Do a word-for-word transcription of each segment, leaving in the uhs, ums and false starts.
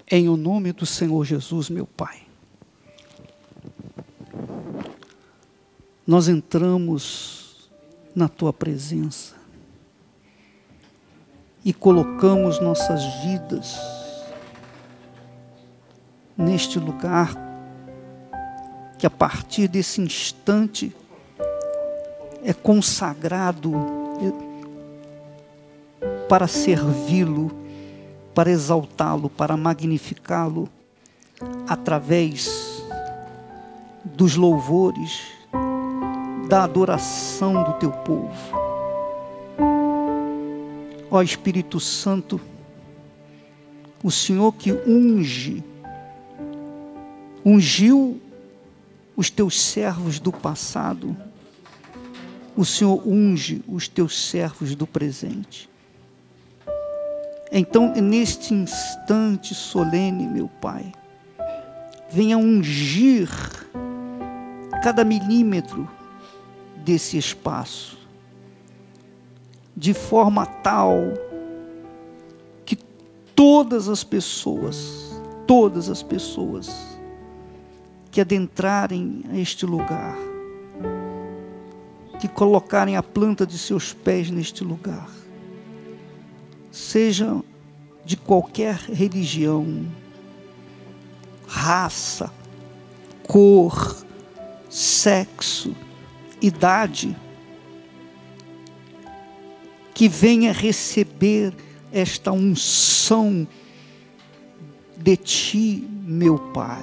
Em o nome do Senhor Jesus, meu Pai, nós entramos na Tua presença e colocamos nossas vidas neste lugar que a partir desse instante é consagrado para servi-lo, para exaltá-lo, para magnificá-lo, através dos louvores, da adoração do Teu povo. Ó Espírito Santo, o Senhor que unge, ungiu os Teus servos do passado, o Senhor unge os Teus servos do presente. Então, neste instante solene, meu Pai, venha ungir cada milímetro desse espaço, de forma tal que todas as pessoas, todas as pessoas que adentrarem a este lugar, que colocarem a planta de seus pés neste lugar, sejam de qualquer religião, raça, cor, sexo, idade, que venha receber esta unção de Ti, meu Pai.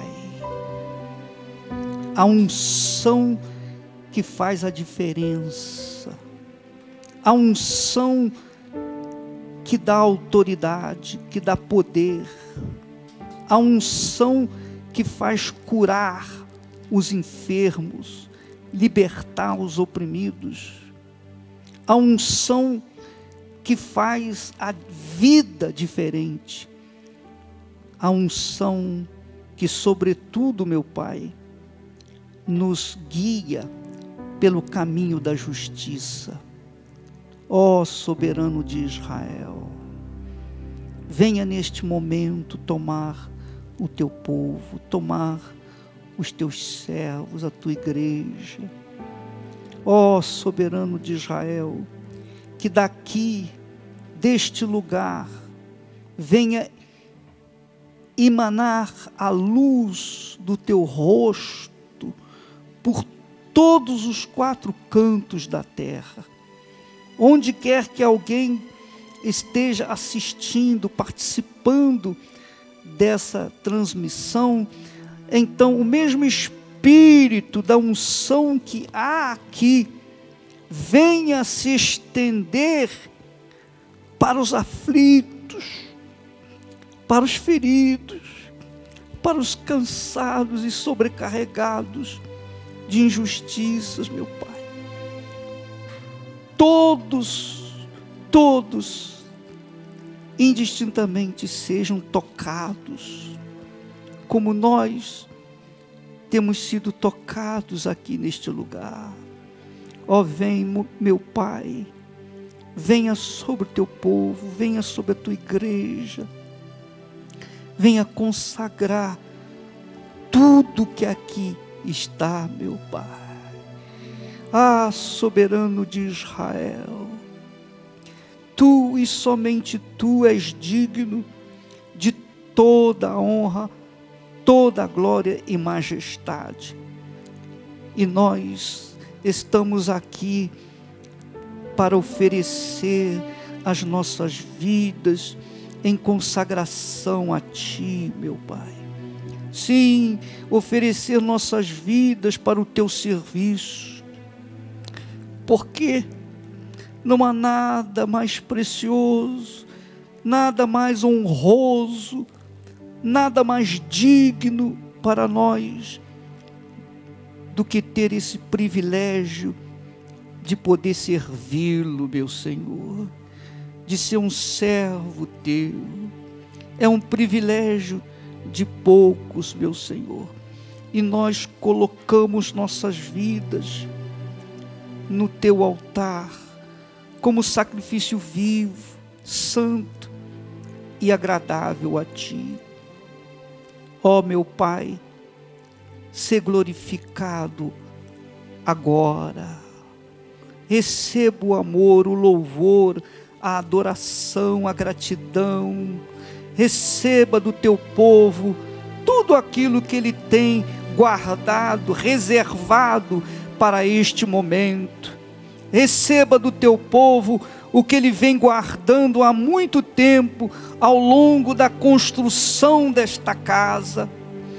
A unção que faz a diferença, a unção que dá autoridade, que dá poder, a unção que faz curar os enfermos, libertar os oprimidos, a unção que faz a vida diferente, a unção que, sobretudo, meu Pai, nos guia pelo caminho da justiça. Ó soberano de Israel, venha neste momento tomar o Teu povo, tomar os Teus servos, a Tua igreja. Ó soberano de Israel, que daqui, deste lugar, venha emanar a luz do Teu rosto por todos os quatro cantos da terra. Onde quer que alguém esteja assistindo, participando dessa transmissão, então o mesmo Espírito da unção que há aqui, venha se estender para os aflitos, para os feridos, para os cansados e sobrecarregados de injustiças, meu Pai. Todos, todos, indistintamente sejam tocados, como nós temos sido tocados aqui neste lugar. Ó, vem, meu Pai, venha sobre o Teu povo, venha sobre a Tua igreja, venha consagrar tudo que aqui está, meu Pai. Ah, soberano de Israel, Tu e somente Tu és digno de toda a honra, toda a glória e majestade. E nós estamos aqui para oferecer as nossas vidas em consagração a Ti, meu Pai. Sim, oferecer nossas vidas para o Teu serviço, porque não há nada mais precioso, nada mais honroso, nada mais digno para nós do que ter esse privilégio de poder servi-lo, meu Senhor, de ser um servo Teu. É um privilégio de poucos, meu Senhor, e nós colocamos nossas vidas no Teu altar, como sacrifício vivo, santo e agradável a Ti. Ó meu Pai, ser glorificado agora. Receba o amor, o louvor, a adoração, a gratidão. Receba do teu povo tudo aquilo que ele tem guardado, reservado para este momento. Receba do teu povo o que ele vem guardando há muito tempo, ao longo da construção desta casa.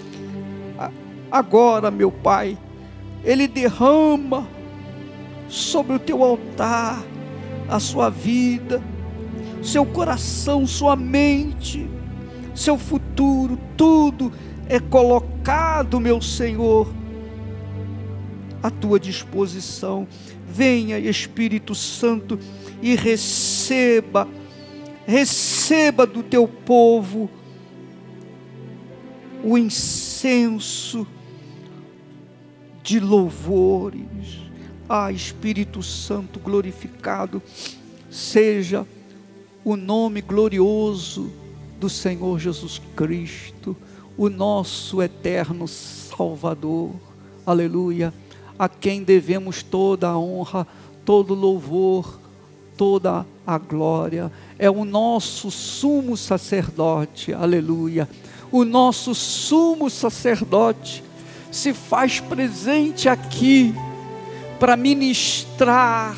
Agora, meu Pai, ele derrama sobre o teu altar a sua vida, seu coração, sua mente, seu futuro, tudo é colocado, meu Senhor, à tua disposição. Venha, Espírito Santo, e receba, receba do teu povo o incenso de louvores. Ah, Espírito Santo glorificado seja o nome glorioso do Senhor Jesus Cristo, o nosso eterno Salvador. Aleluia. A quem devemos toda a honra, todo louvor, toda a glória. É o nosso sumo sacerdote. Aleluia. O nosso sumo sacerdote se faz presente aqui para ministrar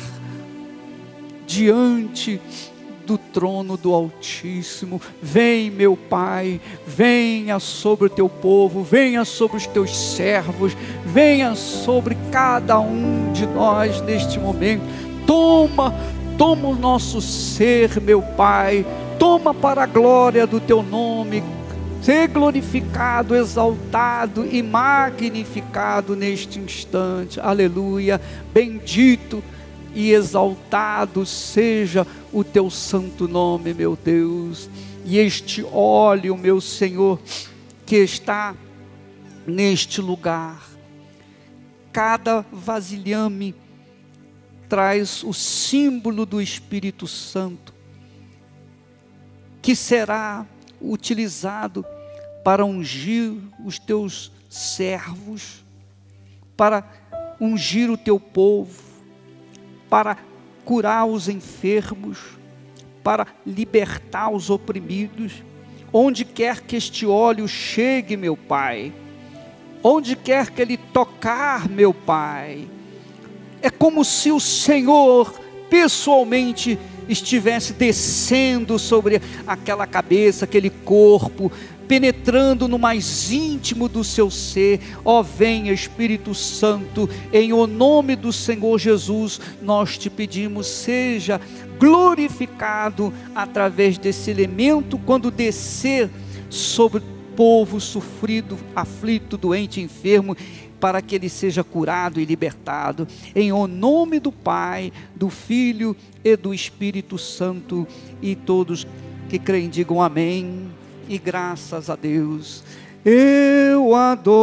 diante do trono do Altíssimo. Vem, meu Pai, venha sobre o teu povo, venha sobre os teus servos, venha sobre cada um de nós neste momento. Toma, toma o nosso ser, meu Pai, toma para a glória do teu nome. Ser glorificado, exaltado e magnificado neste instante. Aleluia. Bendito e exaltado seja o teu santo nome, meu Deus. E este óleo, meu Senhor, que está neste lugar, cada vasilhame traz o símbolo do Espírito Santo, que será utilizado para ungir os teus servos, para ungir o teu povo, para curar os enfermos, para libertar os oprimidos. Onde quer que este óleo chegue, meu Pai, onde quer que ele tocar, meu Pai, é como se o Senhor pessoalmente estivesse descendo sobre aquela cabeça, aquele corpo, penetrando no mais íntimo do seu ser. Ó, venha Espírito Santo, em o nome do Senhor Jesus, nós te pedimos, seja glorificado através desse elemento, quando descer sobre o povo sofrido, aflito, doente, enfermo, para que ele seja curado e libertado, em o nome do Pai, do Filho e do Espírito Santo. E todos que creem digam amém, e graças a Deus. Eu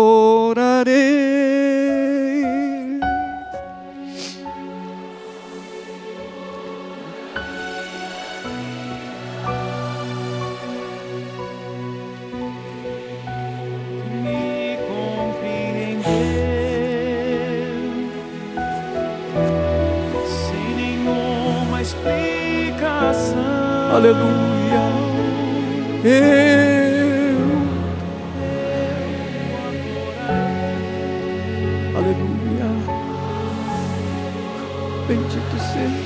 adorarei. Aleluia. Eu, aleluia. Bendito seja.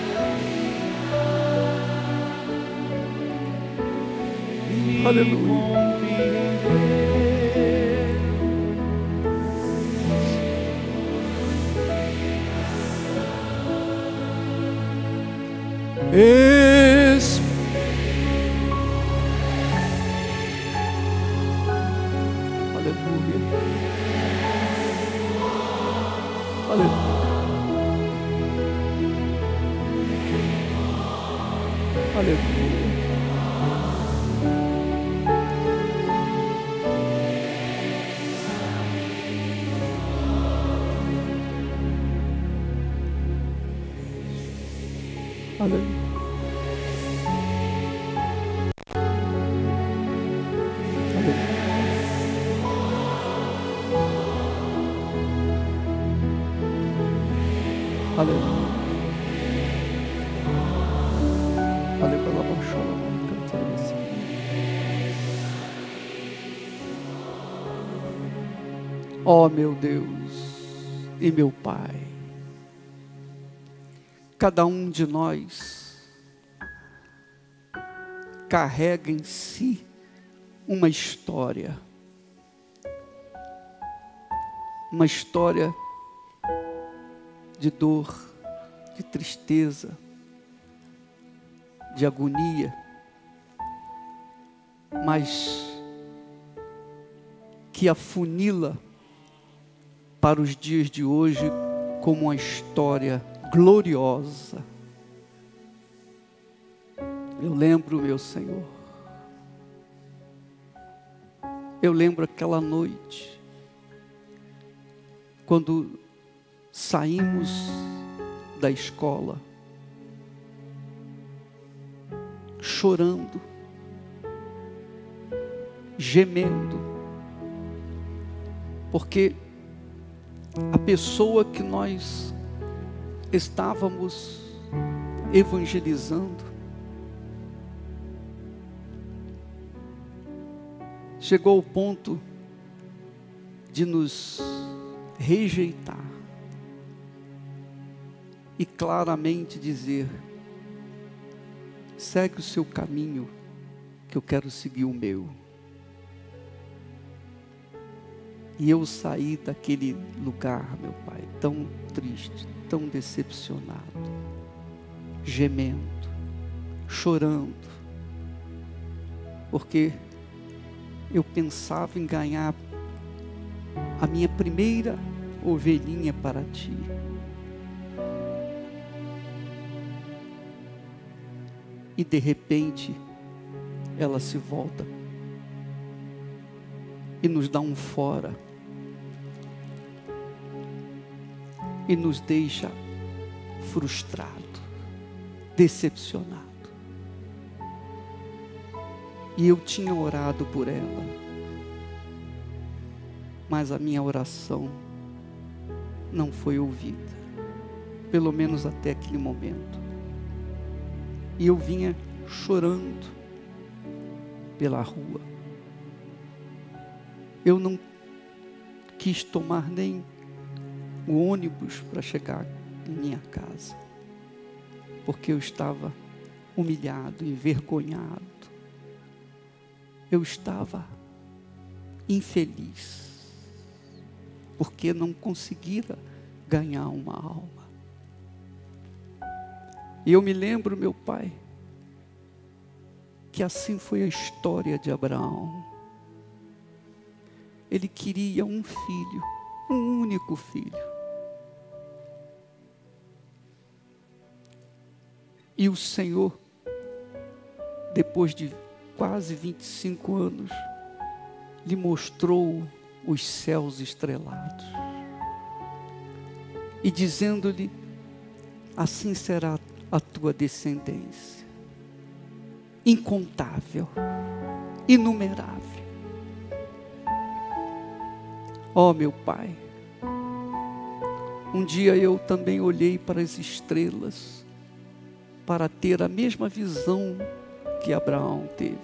Aleluia. Es Aleluia. Aleluia. Aleluia. Aleluia. Aleluia. Aleluia. Ó meu Deus e meu Pai, cada um de nós carrega em si uma história, uma história de dor, de tristeza, de agonia, mas que afunila para os dias de hoje como uma história gloriosa. Eu lembro, meu Senhor, eu lembro aquela noite, quando saímos da escola, chorando, gemendo, porque a pessoa que nós estávamos evangelizando chegou ao ponto de nos rejeitar e claramente dizer: segue o seu caminho, que eu quero seguir o meu. E eu saí daquele lugar, meu Pai, tão triste, tão decepcionado, gemendo, chorando, porque eu pensava em ganhar a minha primeira ovelhinha para Ti. E de repente, ela se volta e nos dá um fora, e nos deixa frustrado, decepcionado. E eu tinha orado por ela, mas a minha oração não foi ouvida, pelo menos até aquele momento. E eu vinha chorando pela rua. Eu não quis tomar nem o ônibus para chegar em minha casa, porque eu estava humilhado, envergonhado. Eu estava infeliz, porque não conseguia ganhar uma alma. E eu me lembro, meu Pai, que assim foi a história de Abraão. Ele queria um filho, um único filho. E o Senhor, depois de quase vinte e cinco anos, lhe mostrou os céus estrelados. E dizendo-lhe: assim será a tua descendência, incontável, inumerável. Ó meu Pai, um dia eu também olhei para as estrelas para ter a mesma visão que Abraão teve.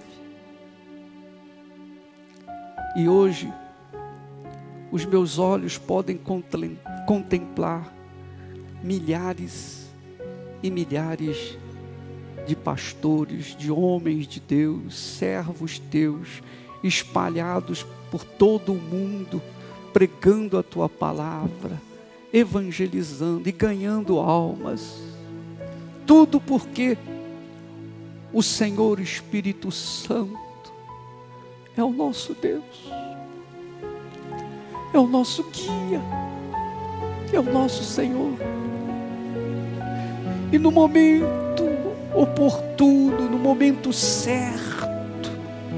E hoje, os meus olhos podem contemplar milhares e milhares de pastores, de homens de Deus, servos teus, espalhados por todo o mundo, pregando a tua palavra, evangelizando e ganhando almas. Tudo porque o Senhor Espírito Santo é o nosso Deus, é o nosso guia, é o nosso Senhor. E no momento oportuno, no momento certo,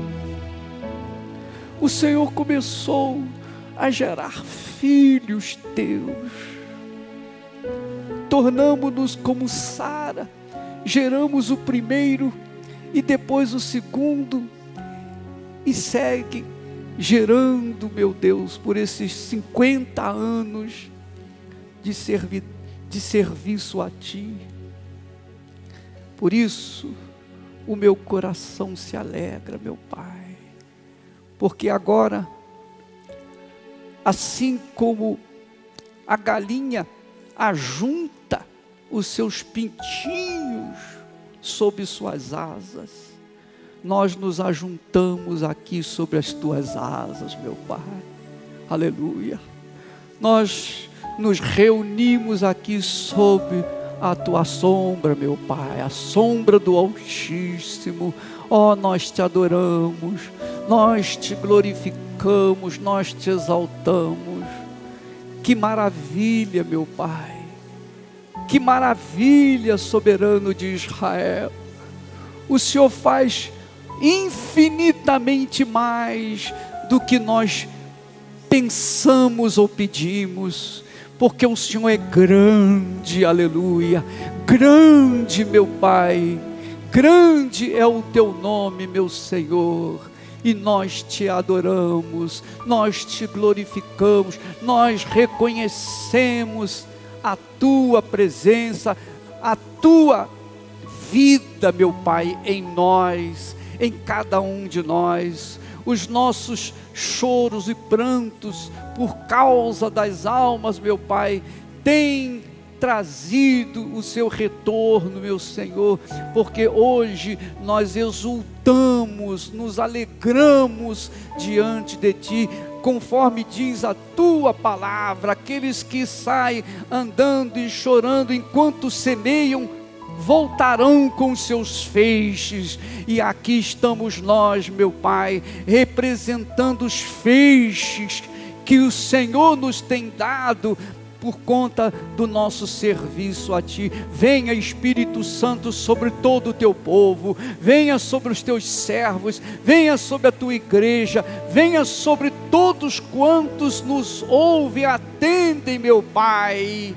o Senhor começou a gerar filhos teus. Tornamos-nos como Sara, geramos o primeiro e depois o segundo, e segue gerando, meu Deus, por esses cinquenta anos de, servi, de serviço a Ti. Por isso, o meu coração se alegra, meu Pai, porque agora, assim como a galinha ajunta os seus pintinhos sob suas asas, nós nos ajuntamos aqui sobre as Tuas asas, meu Pai. Aleluia. Nós nos reunimos aqui sob a Tua sombra, meu Pai, a sombra do Altíssimo. Ó, nós Te adoramos, nós Te glorificamos, nós Te exaltamos. Que maravilha, meu Pai, que maravilha, soberano de Israel. O Senhor faz infinitamente mais do que nós pensamos ou pedimos, porque o Senhor é grande, aleluia, grande, meu Pai, grande é o Teu nome, meu Senhor, e nós Te adoramos, nós Te glorificamos, nós reconhecemos a Tua presença, a Tua vida, meu Pai, em nós, em cada um de nós. Os nossos choros e prantos por causa das almas, meu Pai, têm trazido o Seu retorno, meu Senhor, porque hoje nós exultamos, nos alegramos diante de Ti, conforme diz a Tua palavra. Aqueles que saem andando e chorando enquanto semeiam, voltarão com seus feixes, e aqui estamos nós, meu Pai, representando os feixes que o Senhor nos tem dado por conta do nosso serviço a Ti. Venha, Espírito Santo, sobre todo o Teu povo, venha sobre os Teus servos, venha sobre a Tua igreja, venha sobre todos quantos nos ouvem e atendem, meu Pai,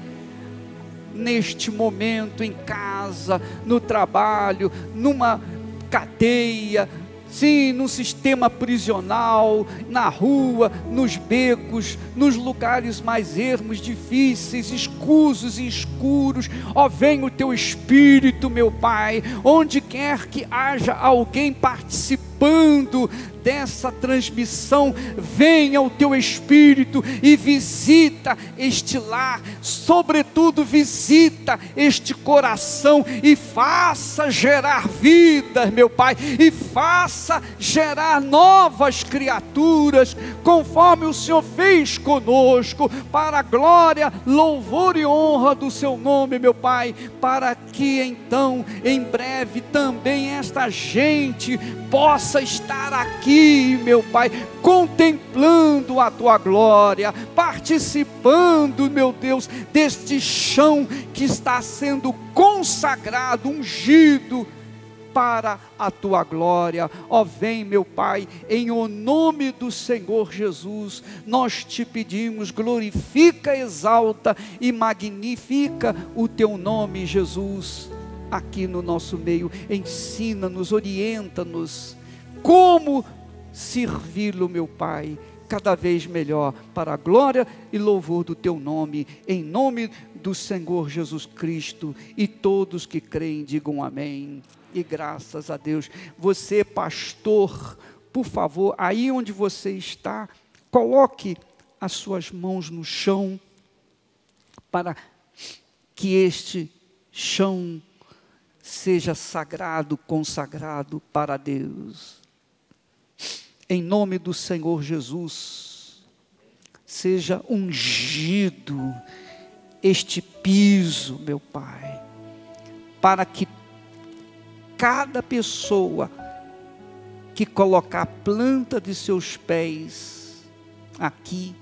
neste momento, em casa, no trabalho, numa cadeia, sim, num sistema prisional, na rua, nos becos, nos lugares mais ermos, difíceis, escusos e escuros. Ó, vem o Teu Espírito, meu Pai, onde quer que haja alguém participando dessa transmissão, venha o Teu Espírito e visita este lar, sobretudo visita este coração e faça gerar vida, meu Pai, e faça gerar novas criaturas, conforme o Senhor fez conosco, para a glória, louvor e honra do Seu nome, meu Pai, para que então, em breve, também esta gente possa estar aqui, meu Pai, contemplando a Tua glória, participando, meu Deus, deste chão que está sendo consagrado, ungido para a Tua glória. Ó, vem, meu Pai, em o nome do Senhor Jesus, nós Te pedimos, glorifica, exalta e magnifica o Teu nome, Jesus, aqui no nosso meio. Ensina-nos, orienta-nos como servi-lo, meu Pai, cada vez melhor, para a glória e louvor do Teu nome, em nome do Senhor Jesus Cristo. E todos que creem digam amém e graças a Deus. Você, pastor, por favor, aí onde você está, coloque as suas mãos no chão, para que este chão seja sagrado, consagrado para Deus. Em nome do Senhor Jesus, seja ungido este piso, meu Pai, para que cada pessoa que colocar a planta de seus pés aqui,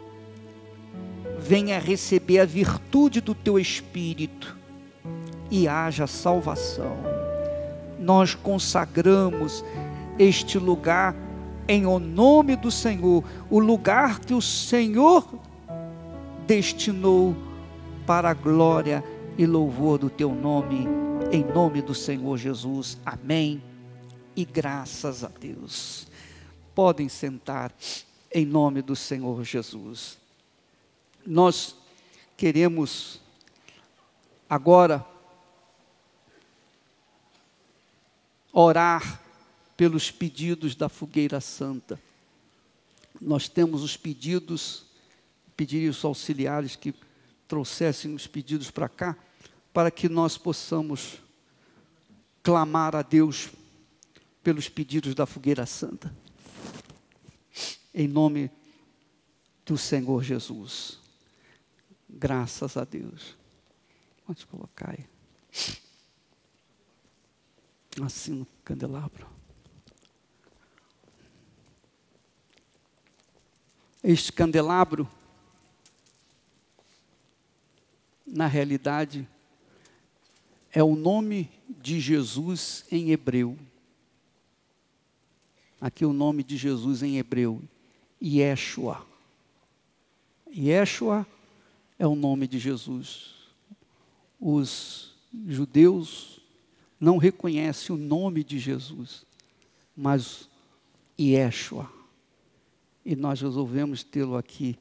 venha receber a virtude do Teu Espírito e haja salvação. Nós consagramos este lugar em o nome do Senhor, o lugar que o Senhor destinou para a glória e louvor do Teu nome, em nome do Senhor Jesus. Amém e graças a Deus. Podem sentar em nome do Senhor Jesus. Nós queremos agora orar pelos pedidos da fogueira santa. Nós temos os pedidos, pediria os auxiliares que trouxessem os pedidos para cá, para que nós possamos clamar a Deus pelos pedidos da fogueira santa. Em nome do Senhor Jesus. Graças a Deus. Pode colocar aí. Assim no candelabro. Este candelabro, na realidade, é o nome de Jesus em hebreu. Aqui o nome de Jesus em hebreu, Yeshua. Yeshua é o nome de Jesus. Os judeus não reconhecem o nome de Jesus, mas Yeshua. E nós resolvemos tê-lo aqui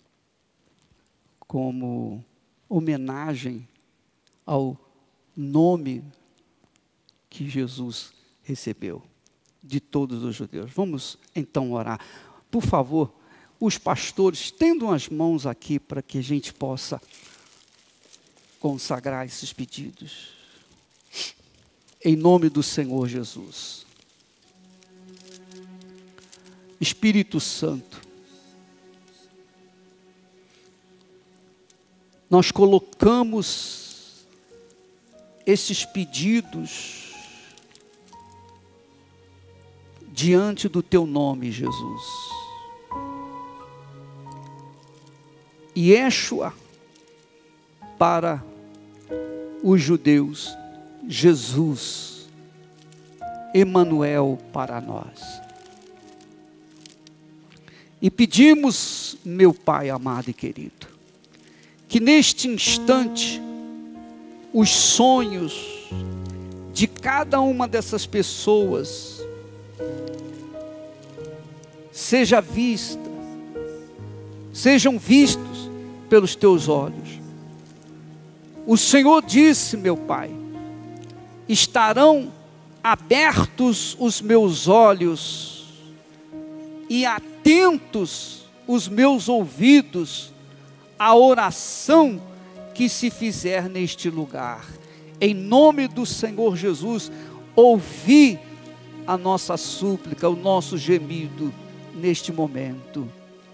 como homenagem ao nome que Jesus recebeu de todos os judeus. Vamos então orar. Por favor, os pastores, estendam as mãos aqui para que a gente possa consagrar esses pedidos. Em nome do Senhor Jesus. Espírito Santo, nós colocamos esses pedidos diante do teu nome, Jesus. Yeshua para os judeus, Jesus, Emanuel para nós. E pedimos, meu Pai amado e querido, que neste instante os sonhos de cada uma dessas pessoas seja vista, sejam vistos pelos teus olhos. O Senhor disse, meu Pai, estarão abertos os meus olhos e atentos os meus ouvidos à oração que se fizer neste lugar. Em nome do Senhor Jesus, ouvi a nossa súplica, o nosso gemido neste momento.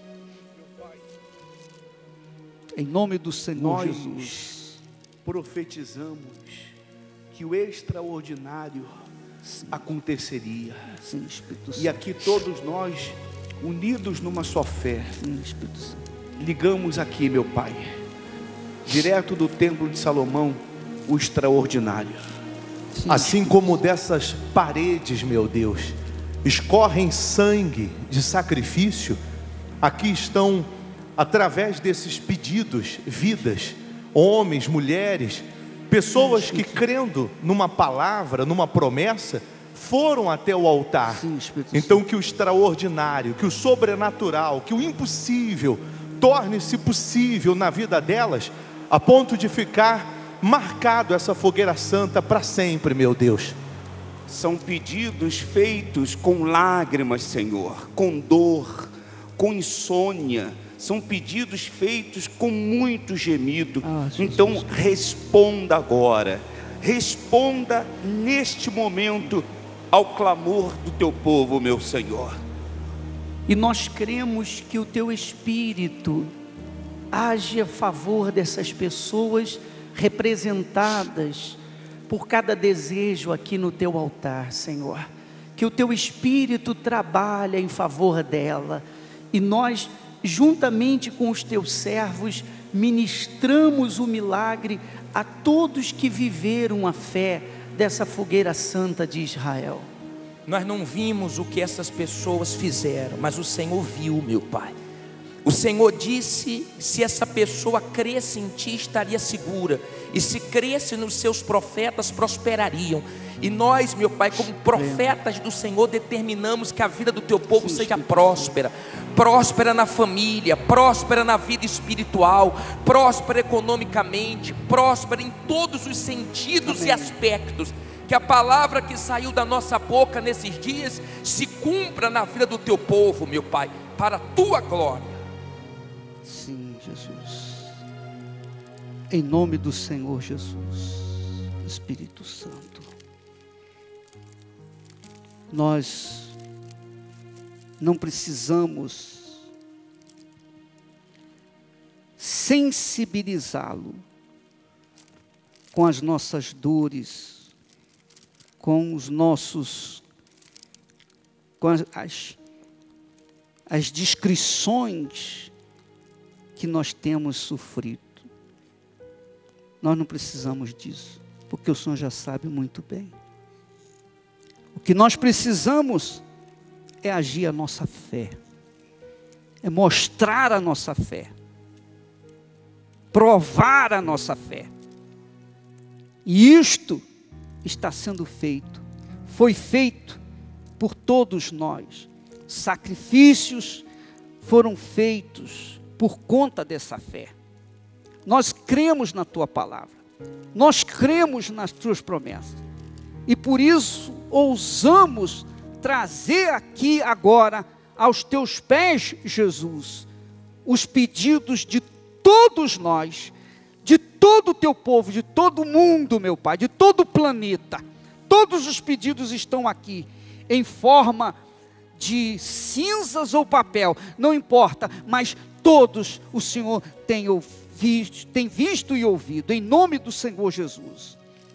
Em nome do Senhor Nós Jesus, profetizamos que o extraordinário sim, aconteceria. sim, Espírito Santo. E aqui todos nós, unidos numa só fé, Sim, Espírito Santo. ligamos aqui, meu Pai, direto do templo de Salomão, o extraordinário. Sim, Assim como dessas paredes, meu Deus, escorrem sangue de sacrifício, aqui estão, através desses pedidos, vidas, homens, mulheres, pessoas que, crendo numa palavra, numa promessa, foram até o altar. Sim, Espírito Então Santo. que o extraordinário, que o sobrenatural, que o impossível torne-se possível na vida delas, a ponto de ficar marcado essa fogueira santa para sempre, meu Deus. São pedidos feitos com lágrimas, Senhor, com dor, com insônia. São pedidos feitos com muito gemido. Ah, Jesus. Então responda agora, responda neste momento ao clamor do teu povo, meu Senhor. E nós cremos que o teu Espírito age a favor dessas pessoas representadas por cada desejo aqui no teu altar, Senhor. Que o teu Espírito trabalha em favor dela. E nós, juntamente com os teus servos, ministramos o milagre a todos que viveram a fé dessa fogueira santa de Israel. Nós não vimos o que essas pessoas fizeram, mas o Senhor viu, meu Pai. O Senhor disse: se essa pessoa cresce em ti, estaria segura, e se cresce nos seus profetas, prosperariam. E nós, meu Pai, como profetas do Senhor, determinamos que a vida do teu povo seja próspera. próspera na família, próspera na vida espiritual, próspera economicamente, próspera em todos os sentidos Amém. E aspectos. Que a palavra que saiu da nossa boca nesses dias se cumpra na vida do teu povo, meu Pai, para a tua glória. Sim, Jesus. Em nome do Senhor Jesus, Espírito Santo, nós não precisamos sensibilizá-lo com as nossas dores, com os nossos, com as, as, as descrições que nós temos sofrido. Nós não precisamos disso, porque o Senhor já sabe muito bem. O que nós precisamos é agir a nossa fé, é mostrar a nossa fé, provar a nossa fé. E isto está sendo feito, foi feito por todos nós. Sacrifícios foram feitos por conta dessa fé. Nós cremos na tua palavra, nós cremos nas tuas promessas, e por isso ousamos trazer aqui agora aos teus pés, Jesus, os pedidos de todos nós, de todo o teu povo, de todo o mundo, meu Pai, de todo o planeta. Todos os pedidos estão aqui, em forma de cinzas ou papel, não importa, mas todos o Senhor tem ouvido, tem visto e ouvido, em nome do Senhor Jesus.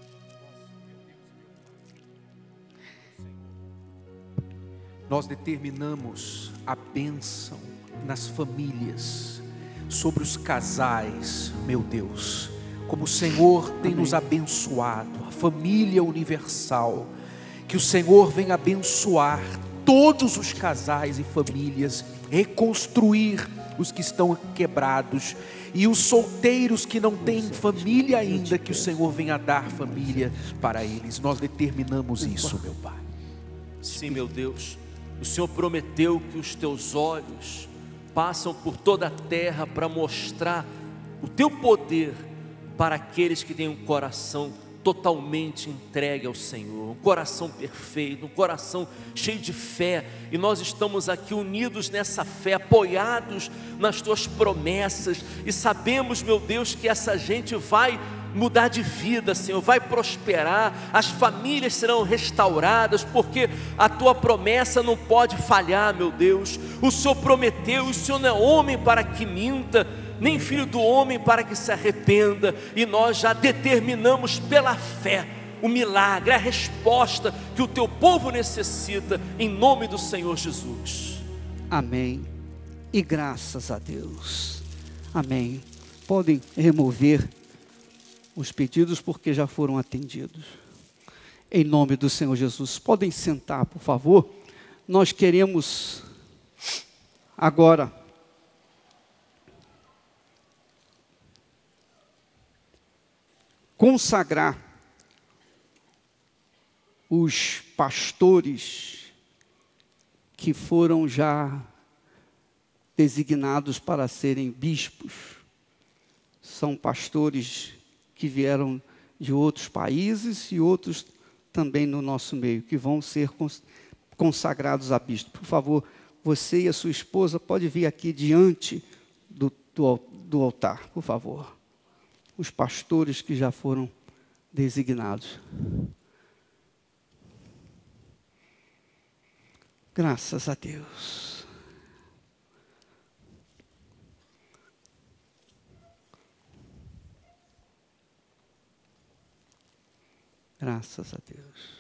Nós determinamos a bênção nas famílias, sobre os casais, meu Deus, como o Senhor tem Amém. Nos abençoado, a família universal, que o Senhor venha abençoar todos os casais e famílias, reconstruir os que estão quebrados, e os solteiros que não têm família ainda, que o Senhor venha dar família para eles. Nós determinamos isso, meu Pai. Sim, meu Deus, o Senhor prometeu que os teus olhos passam por toda a terra para mostrar o teu poder para aqueles que têm um coração totalmente entregue ao Senhor, um coração perfeito, um coração cheio de fé, e nós estamos aqui unidos nessa fé, apoiados nas tuas promessas, e sabemos, meu Deus, que essa gente vai mudar de vida, Senhor, vai prosperar, as famílias serão restauradas, porque a tua promessa não pode falhar, meu Deus. O Senhor prometeu, o Senhor não é homem para que minta, nem filho do homem para que se arrependa, e nós já determinamos pela fé o milagre, a resposta que o teu povo necessita, em nome do Senhor Jesus. Amém, e graças a Deus. Amém. Podem remover os pedidos, porque já foram atendidos, em nome do Senhor Jesus. Podem sentar, por favor. Nós queremos agora consagrar os pastores que foram já designados para serem bispos. São pastores que vieram de outros países e outros também no nosso meio, que vão ser consagrados a bispo. Por favor, você e a sua esposa pode vir aqui diante do, do, do altar, por favor. Os pastores que já foram designados. Graças a Deus. Graças a Deus.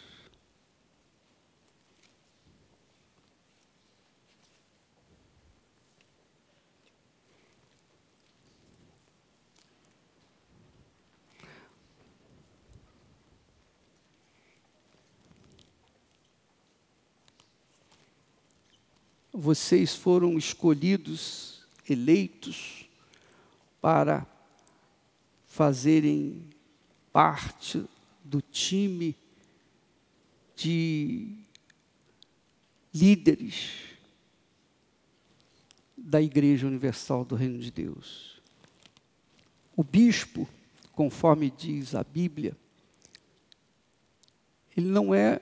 Vocês foram escolhidos, eleitos, para fazerem parte do time de líderes da Igreja Universal do Reino de Deus. O bispo, conforme diz a Bíblia, ele não é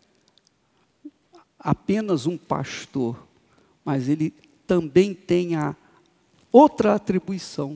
apenas um pastor, mas ele também tem a outra atribuição.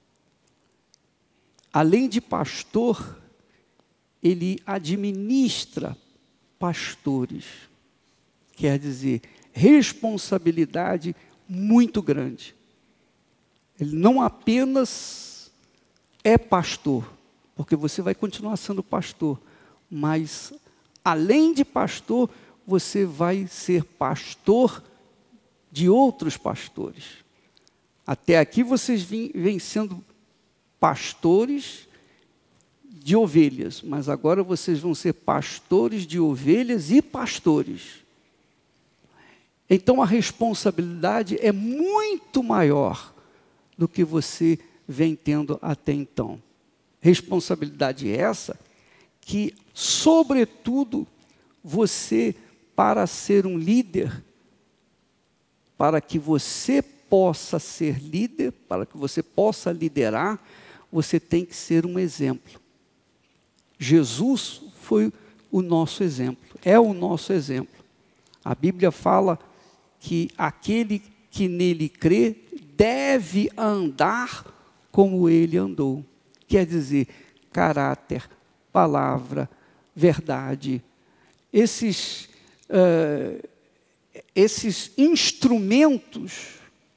Além de pastor, ele administra pastores. Quer dizer, responsabilidade muito grande. Ele não apenas é pastor, porque você vai continuar sendo pastor, mas além de pastor, você vai ser pastor de outros pastores. Até aqui vocês vêm sendo pastores de ovelhas, mas agora vocês vão ser pastores de ovelhas e pastores. Então a responsabilidade é muito maior do que você vem tendo até então. Responsabilidade essa que, sobretudo, você, para ser um líder, para que você possa ser líder, para que você possa liderar, você tem que ser um exemplo. Jesus foi o nosso exemplo, é o nosso exemplo. A Bíblia fala que aquele que nele crê deve andar como ele andou. Quer dizer, caráter, palavra, verdade. Esses, uh, esses instrumentos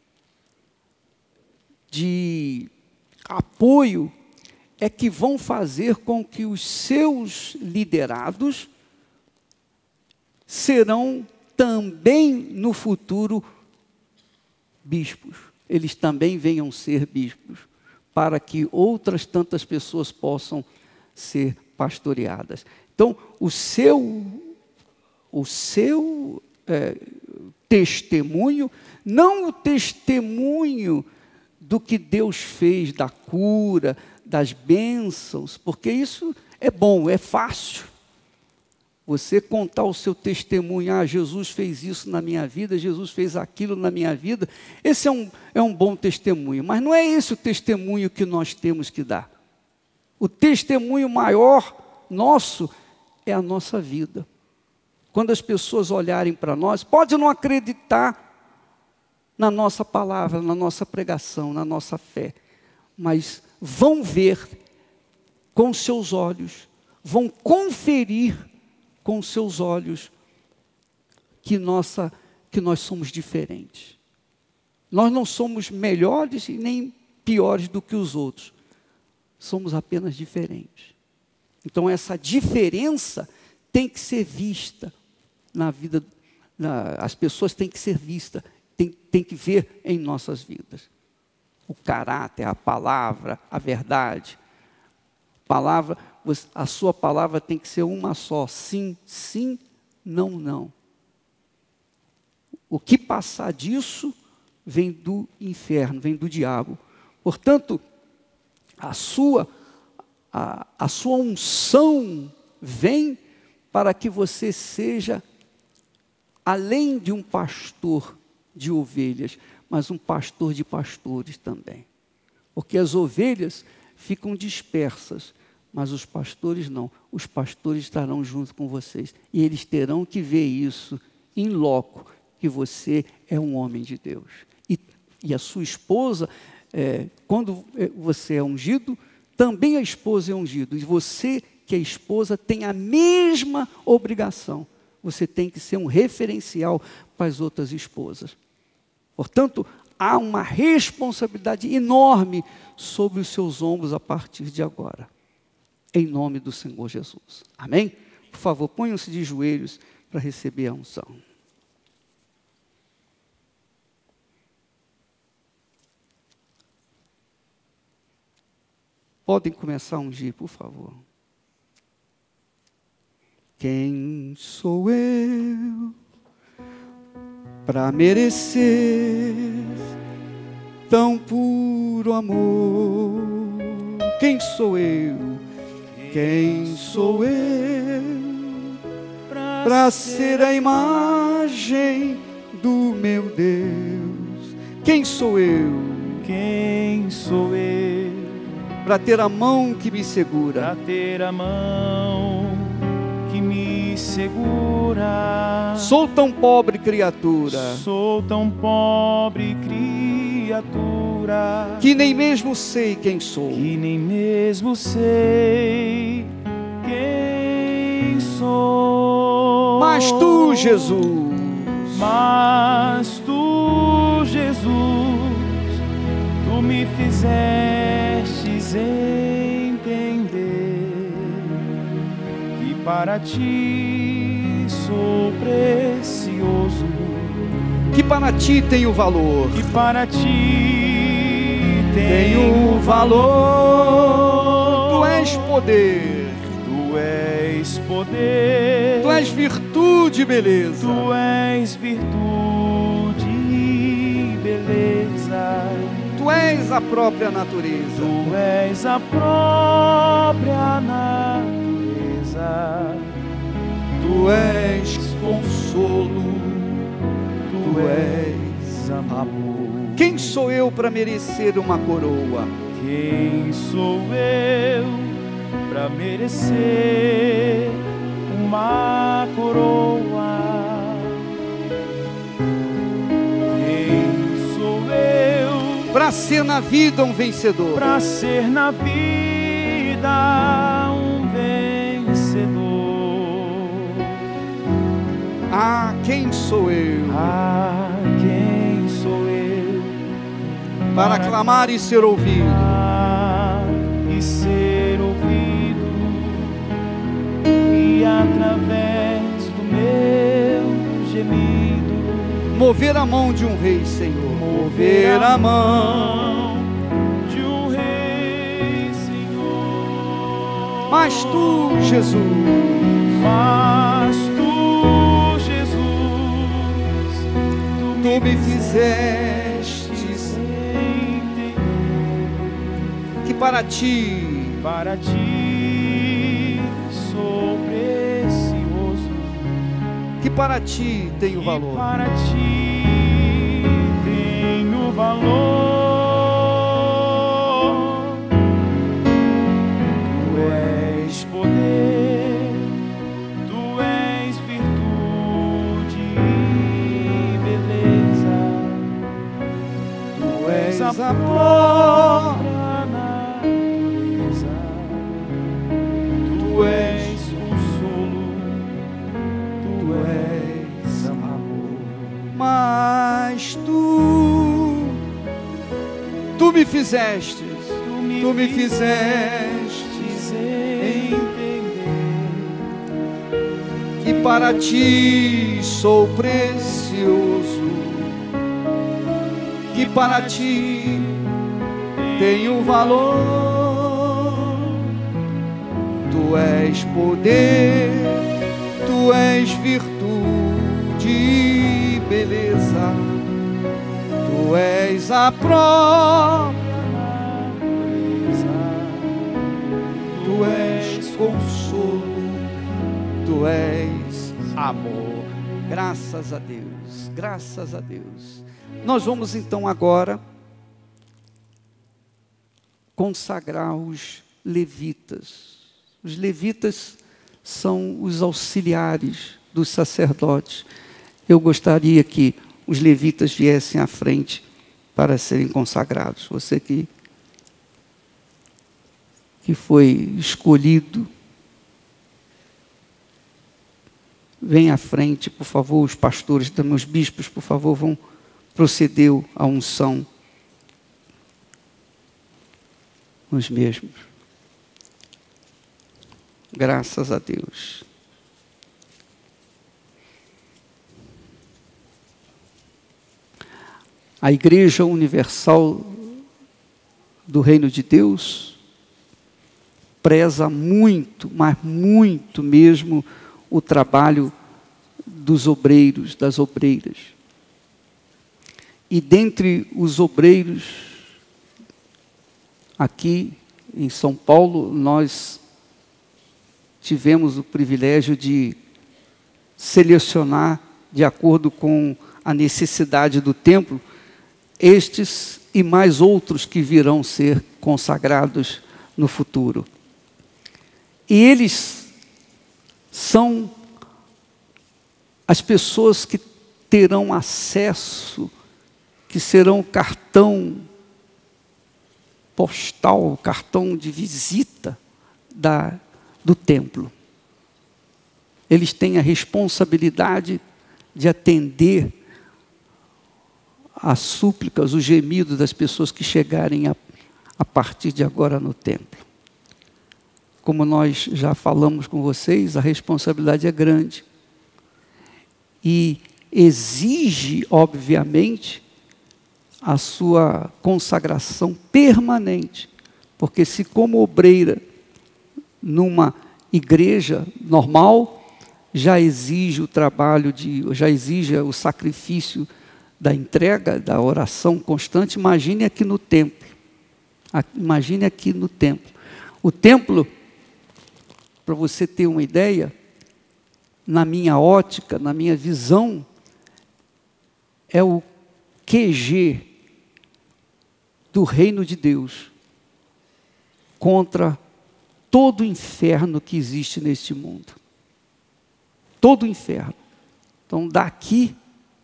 de apoio é que vão fazer com que os seus liderados serão também no futuro bispos. Eles também venham ser bispos, para que outras tantas pessoas possam ser pastoreadas. Então, o seu, o seu é, testemunho, não o testemunho do que Deus fez, da cura, das bênçãos, porque isso é bom, é fácil. Você contar o seu testemunho, ah, Jesus fez isso na minha vida, Jesus fez aquilo na minha vida, esse é um, é um bom testemunho, mas não é esse o testemunho que nós temos que dar. O testemunho maior nosso é a nossa vida. Quando as pessoas olharem para nós, pode não acreditar na nossa palavra, na nossa pregação, na nossa fé, mas vão ver com seus olhos, vão conferir com seus olhos que, nossa, que nós somos diferentes. Nós não somos melhores e nem piores do que os outros. Somos apenas diferentes. Então essa diferença tem que ser vista na vida, na, as pessoas têm que ser vistas, tem, tem que ver em nossas vidas. O caráter, a palavra, a verdade. Palavra, a sua palavra tem que ser uma só, sim, sim, não, não. O que passar disso vem do inferno, vem do diabo. Portanto, a sua, a, a sua unção vem para que você seja, além de um pastor de ovelhas, mas um pastor de pastores também. Porque as ovelhas ficam dispersas, mas os pastores não. Os pastores estarão junto com vocês. E eles terão que ver isso em loco, que você é um homem de Deus. E, e a sua esposa, é, quando você é ungido, também a esposa é ungida. E você, que é esposa, tem a mesma obrigação. Você tem que ser um referencial para as outras esposas. Portanto, há uma responsabilidade enorme sobre os seus ombros a partir de agora. Em nome do Senhor Jesus. Amém? Por favor, ponham-se de joelhos para receber a unção. Podem começar a ungir, por favor. Quem sou eu para merecer tão puro amor? Quem sou eu? Quem sou eu para ser a imagem do meu Deus? Quem sou eu Quem sou eu para ter a mão que me segura? para ter a mão que me segura? Sou tão pobre criatura Sou tão pobre criatura que nem mesmo sei quem sou. que nem mesmo sei quem sou. Mas tu, Jesus, Mas tu, Jesus, tu me fizestes entender que para ti sou precioso, que para ti tenho valor, que para ti tenho tenho valor. tu és poder, Tu és poder, tu és virtude e beleza, tu és virtude e beleza, tu és a própria natureza. tu és a própria natureza, Tu és consolo, tu és amor. Quem sou eu para merecer uma coroa? Quem sou eu para merecer uma coroa? Quem sou eu Para ser na vida um vencedor? para ser na vida um vencedor? Ah, quem sou eu Ah, quem sou eu para clamar e ser ouvido? clamar e ser ouvido, e através do meu gemido Mover a mão de um rei, Senhor. mover a mão de um rei, Senhor. Mas tu, Jesus, Mas tu, Jesus, tu, tu me fizestes entender que para ti para ti sou precioso, que para ti tenho que valor. para ti tenho valor. Tu és poder, tu és virtude e beleza, tu és a própria natureza, tu és consolo, tu és amor. Mas tu, tu me fizestes, tu me fizestes entender que para ti sou precioso, que para ti tenho valor. Tu és poder, tu és virtude e beleza, tu és a própria natureza, tu és consolo, tu és amor. Graças a Deus, graças a Deus. Nós vamos então agora consagrar os levitas. Os levitas são os auxiliares dos sacerdotes. Eu gostaria que os levitas viessem à frente para serem consagrados. Você que, que foi escolhido, vem à frente, por favor. Os pastores, também os bispos, por favor, vão proceder à unção. Os mesmos. Graças a Deus. A Igreja Universal do Reino de Deus preza muito, mas muito mesmo, o trabalho dos obreiros, das obreiras. E dentre os obreiros, aqui em São Paulo, nós tivemos o privilégio de selecionar, de acordo com a necessidade do templo, estes e mais outros que virão ser consagrados no futuro. E eles são as pessoas que terão acesso, que serão o cartão postal, o cartão de visita da, do templo. Eles têm a responsabilidade de atender as súplicas, os gemidos das pessoas que chegarem a, a partir de agora no templo. Como nós já falamos com vocês, a responsabilidade é grande. E exige, obviamente, a sua consagração permanente. Porque se como obreira, numa igreja normal, já exige o trabalho, de, já exige o sacrifício da entrega, da oração constante, imagine aqui no templo. Imagine aqui no templo. O templo, para você ter uma ideia, na minha ótica, na minha visão, é o Q G do reino de Deus contra todo o inferno que existe neste mundo. Todo o inferno. Então, daqui,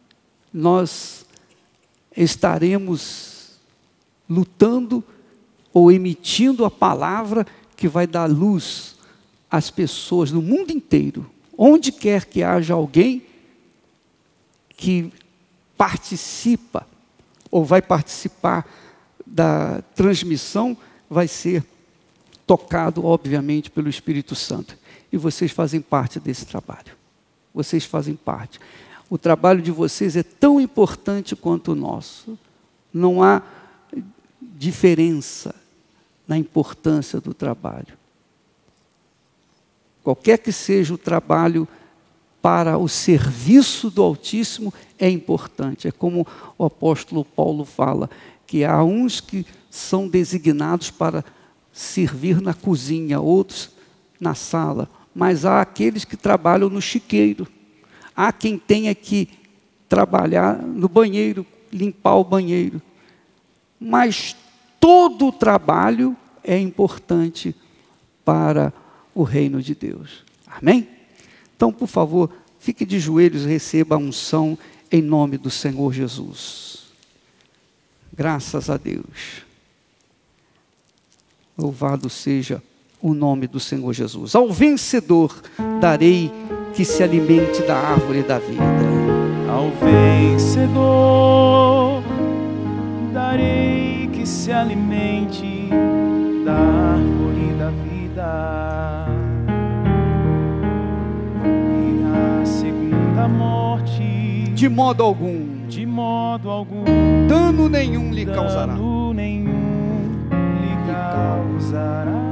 nós estaremos lutando ou emitindo a palavra que vai dar luz às pessoas no mundo inteiro. Onde quer que haja alguém que participa ou vai participar da transmissão, vai ser tocado, obviamente, pelo Espírito Santo. E vocês fazem parte desse trabalho. Vocês fazem parte. O trabalho de vocês é tão importante quanto o nosso. Não há diferença na importância do trabalho. Qualquer que seja o trabalho para o serviço do Altíssimo é importante. É como o apóstolo Paulo fala, que há uns que são designados para servir na cozinha, outros na sala, mas há aqueles que trabalham no chiqueiro. Há quem tenha que trabalhar no banheiro, limpar o banheiro. Mas todo o trabalho é importante para o reino de Deus. Amém? Então, por favor, fique de joelhos e receba a unção em nome do Senhor Jesus. Graças a Deus. Louvado seja o nome do Senhor Jesus. Ao vencedor darei que se alimente da árvore da vida. Ao vencedor darei que se alimente da árvore da vida. E a segunda morte, De modo algum, de modo algum, dano nenhum lhe causará. dano nenhum lhe causará.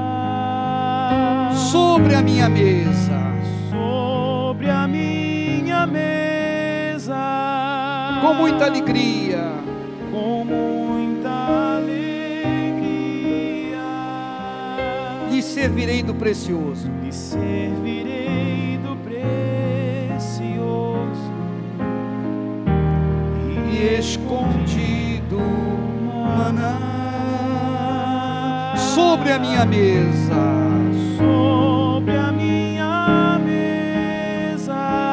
Sobre a minha mesa, Sobre a minha mesa, com muita alegria, com muita alegria, lhe servirei do precioso. lhe servirei do precioso E escondido maná sobre a minha mesa, sobre a minha mesa,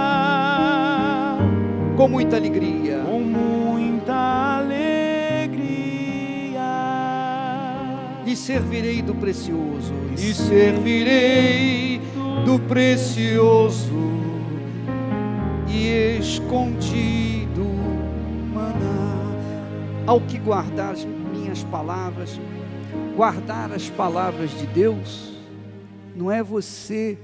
com muita alegria, com muita alegria, lhe servirei do precioso, lhe servirei do precioso e escondido maná. Ao que guardar as minhas palavras, guardar as palavras de Deus, não é você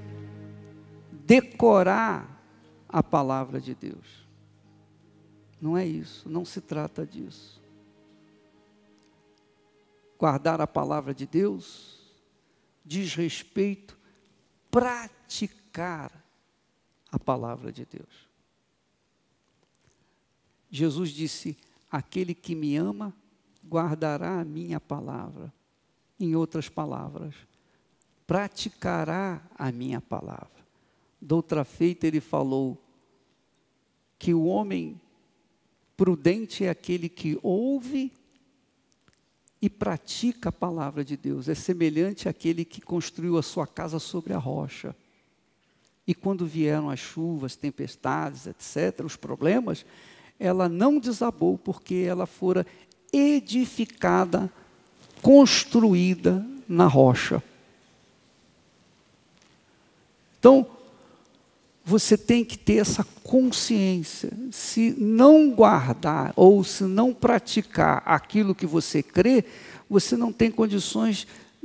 decorar a palavra de Deus. Não é isso, não se trata disso. Guardar a palavra de Deus diz respeito a praticar a palavra de Deus. Jesus disse: aquele que me ama guardará a minha palavra. Em outras palavras, praticará a minha palavra. Doutra feita, ele falou que o homem Prudente é aquele que ouve e pratica a palavra de Deus. É semelhante àquele que construiu a sua casa sobre a rocha. E quando vieram as chuvas, tempestades, etcétera, os problemas, ela não desabou, porque ela fora edificada, construída na rocha. Então, você tem que ter essa consciência. Se não guardar ou se não praticar aquilo que você crê, você não tem condições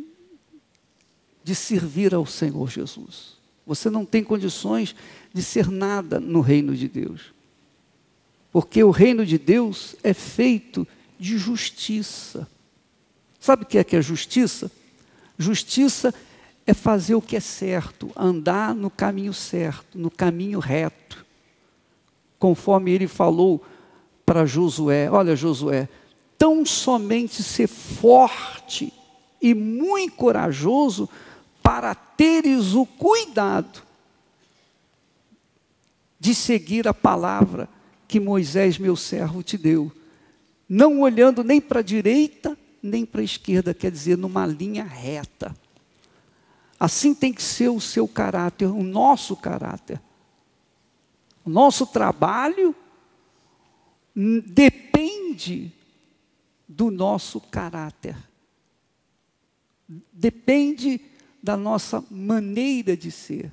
de servir ao Senhor Jesus. Você não tem condições de ser nada no reino de Deus. Porque o reino de Deus é feito de justiça. Sabe o que é que é justiça? Justiça é fazer o que é certo, andar no caminho certo, no caminho reto. Conforme ele falou para Josué: olha, Josué, tão somente ser forte e muito corajoso para teres o cuidado de seguir a palavra que Moisés, meu servo, te deu, não olhando nem para a direita, nem para a esquerda, quer dizer, numa linha reta. Assim tem que ser o seu caráter, o nosso caráter. O nosso trabalho depende do nosso caráter. Depende da nossa maneira de ser.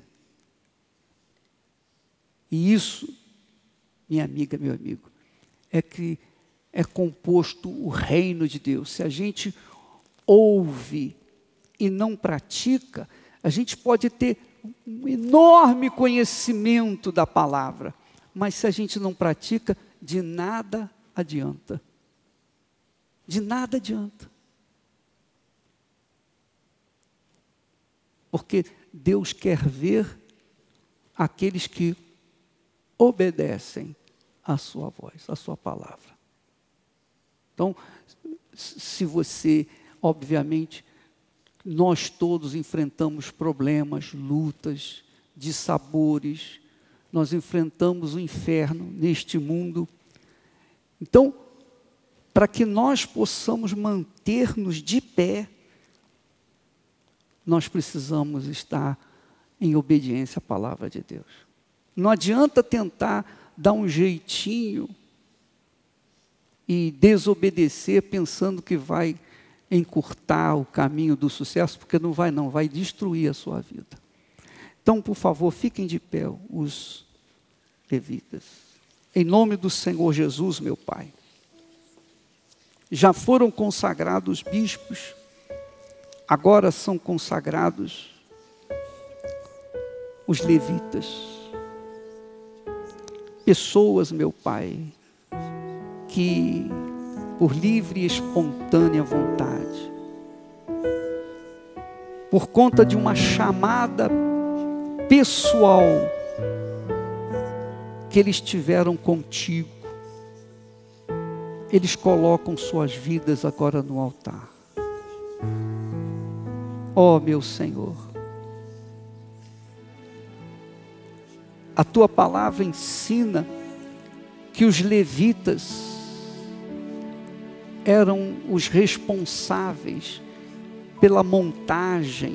E isso, minha amiga, meu amigo, é que é composto o reino de Deus. Se a gente ouve e não pratica, a gente pode ter um enorme conhecimento da palavra, mas se a gente não pratica, de nada adianta. De nada adianta. Porque Deus quer ver aqueles que obedecem à sua voz, à sua palavra. Então, se você, obviamente, nós todos enfrentamos problemas, lutas, dissabores, nós enfrentamos o inferno neste mundo. Então, para que nós possamos manter-nos de pé, nós precisamos estar em obediência à palavra de Deus. Não adianta tentar dar um jeitinho e desobedecer pensando que vai encurtar o caminho do sucesso, porque não vai não, vai destruir a sua vida. Então, por favor, fiquem de pé os levitas. Em nome do Senhor Jesus, meu Pai. Já foram consagrados bispos, agora são consagrados os levitas. Pessoas, meu Pai, que por livre e espontânea vontade, por conta de uma chamada pessoal que eles tiveram contigo, eles colocam suas vidas agora no altar. Ó meu Senhor, a tua palavra ensina que os levitas eram os responsáveis pela montagem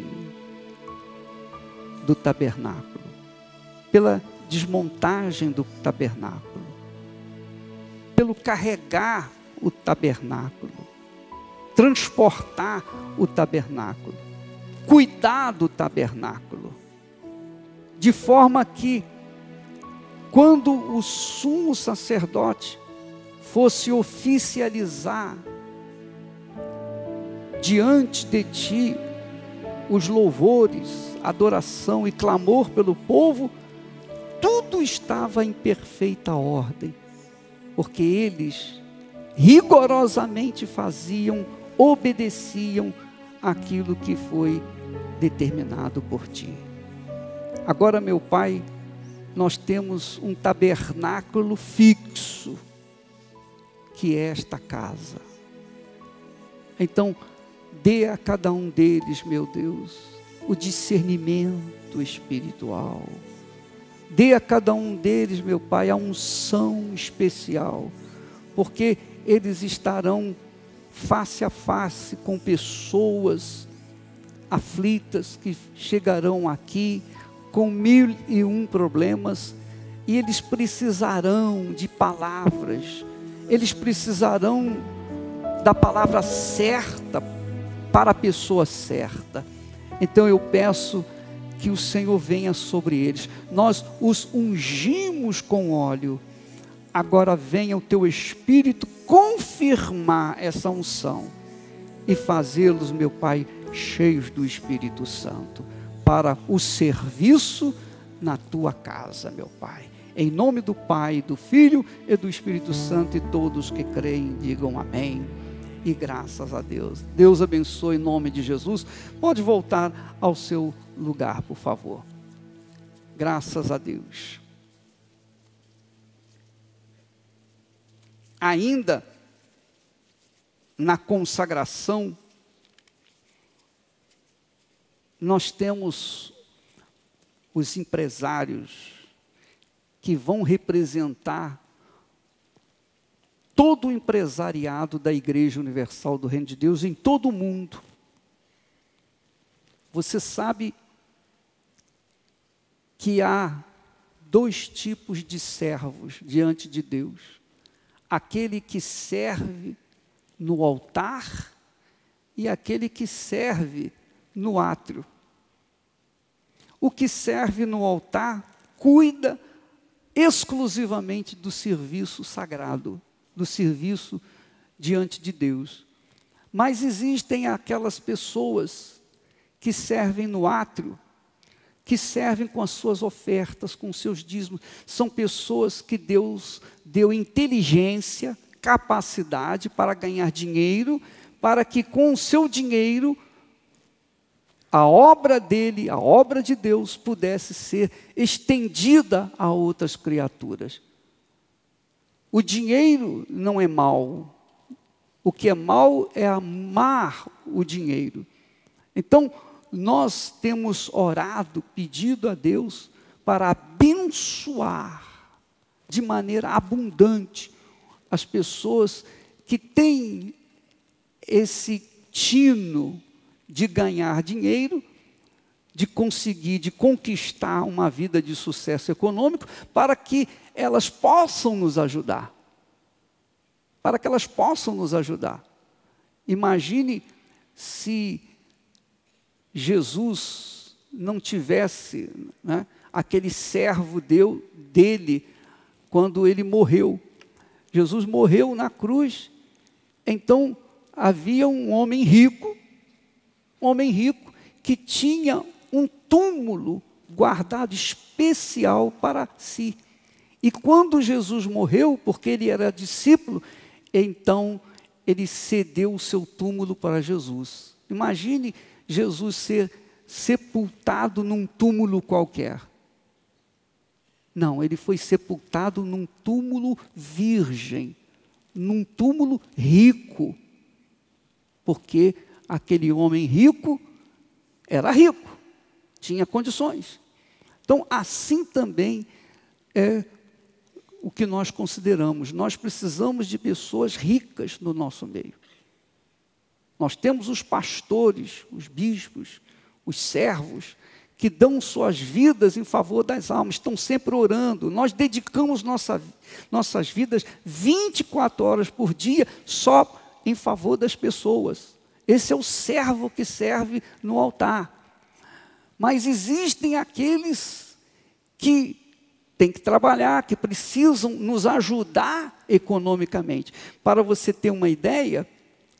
do tabernáculo, pela desmontagem do tabernáculo, pelo carregar o tabernáculo, transportar o tabernáculo, cuidar do tabernáculo, de forma que, quando o sumo sacerdote fosse oficializar diante de ti os louvores, adoração e clamor pelo povo, tudo estava em perfeita ordem, porque eles rigorosamente faziam, obedeciam aquilo que foi determinado por ti. Agora, meu Pai, nós temos um tabernáculo fixo, que é esta casa. Então, dê a cada um deles, meu Deus, o discernimento espiritual. Dê a cada um deles, meu Pai, a unção especial, porque eles estarão face a face com pessoas aflitas que chegarão aqui com mil e um problemas, e eles precisarão de palavras, eles precisarão da palavra certa para a pessoa certa. Então eu peço que o Senhor venha sobre eles. Nós os ungimos com óleo. Agora venha o teu Espírito confirmar essa unção e fazê-los, meu Pai, cheios do Espírito Santo, para o serviço na tua casa, meu Pai. Em nome do Pai, do Filho e do Espírito Santo, e todos que creem digam amém. E graças a Deus. Deus abençoe em nome de Jesus. Pode voltar ao seu lugar, por favor. Graças a Deus. Ainda na consagração, nós temos os empresários que vão representar todo o empresariado da Igreja Universal do Reino de Deus em todo o mundo. Você sabe que há dois tipos de servos diante de Deus: aquele que serve no altar e aquele que serve no átrio. O que serve no altar cuida exclusivamente do serviço sagrado, do serviço diante de Deus. Mas existem aquelas pessoas que servem no átrio, que servem com as suas ofertas, com os seus dízimos. São pessoas que Deus deu inteligência, capacidade para ganhar dinheiro, para que com o seu dinheiro a obra dele, a obra de Deus, pudesse ser estendida a outras criaturas. O dinheiro não é mal. O que é mal é amar o dinheiro. Então, nós temos orado, pedido a Deus para abençoar de maneira abundante as pessoas que têm esse tino de ganhar dinheiro, de conseguir, de conquistar uma vida de sucesso econômico, para que elas possam nos ajudar. Para que elas possam nos ajudar. Imagine se Jesus não tivesse, né, aquele servo deu, dele, quando ele morreu. Jesus morreu na cruz. Então, havia um homem rico, um homem rico que tinha um túmulo guardado especial para si. E quando Jesus morreu, porque ele era discípulo, então ele cedeu o seu túmulo para Jesus. Imagine Jesus ser sepultado num túmulo qualquer. Não, ele foi sepultado num túmulo virgem, num túmulo rico, porque aquele homem rico era rico, tinha condições. Então, assim também é o que nós consideramos. Nós precisamos de pessoas ricas no nosso meio. Nós temos os pastores, os bispos, os servos, que dão suas vidas em favor das almas, estão sempre orando. Nós dedicamos nossa, nossas vidas vinte e quatro horas por dia só em favor das pessoas. Esse é o servo que serve no altar. Mas existem aqueles que têm que trabalhar, que precisam nos ajudar economicamente. Para você ter uma ideia,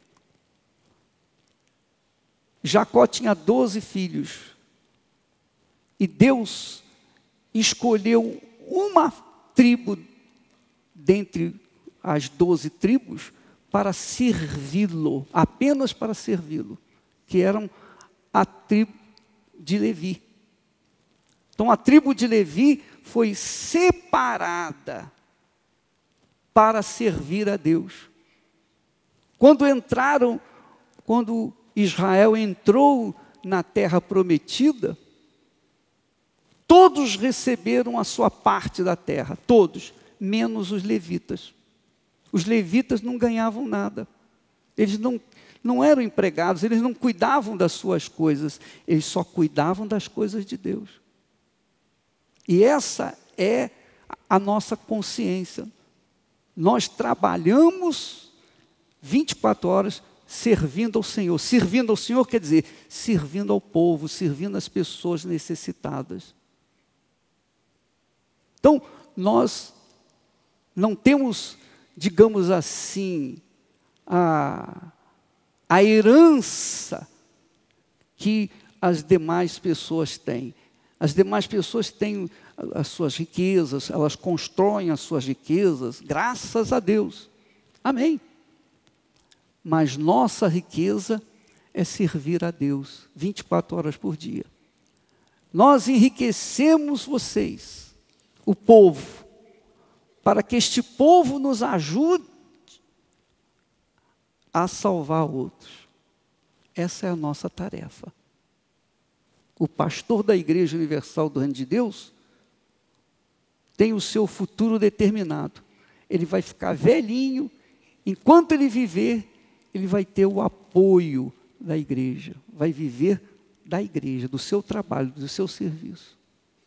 Jacó tinha doze filhos. E Deus escolheu uma tribo dentre as doze tribos para servi-lo, apenas para servi-lo, que eram a tribo de Levi. Então a tribo de Levi foi separada para servir a Deus. Quando entraram, quando Israel entrou na terra prometida, todos receberam a sua parte da terra, todos, menos os levitas. Os levitas não ganhavam nada. Eles não, não eram empregados, eles não cuidavam das suas coisas, eles só cuidavam das coisas de Deus. E essa é a nossa consciência. Nós trabalhamos vinte e quatro horas servindo ao Senhor. Servindo ao Senhor quer dizer, servindo ao povo, servindo as pessoas necessitadas. Então, nós não temos, digamos assim, a, a herança que as demais pessoas têm. As demais pessoas têm as suas riquezas, elas constroem as suas riquezas, graças a Deus. Amém. Mas nossa riqueza é servir a Deus vinte e quatro horas por dia. Nós enriquecemos vocês, o povo, para que este povo nos ajude a salvar outros. Essa é a nossa tarefa. O pastor da Igreja Universal do Reino de Deus tem o seu futuro determinado. Ele vai ficar velhinho, enquanto ele viver, ele vai ter o apoio da igreja, vai viver da igreja, do seu trabalho, do seu serviço.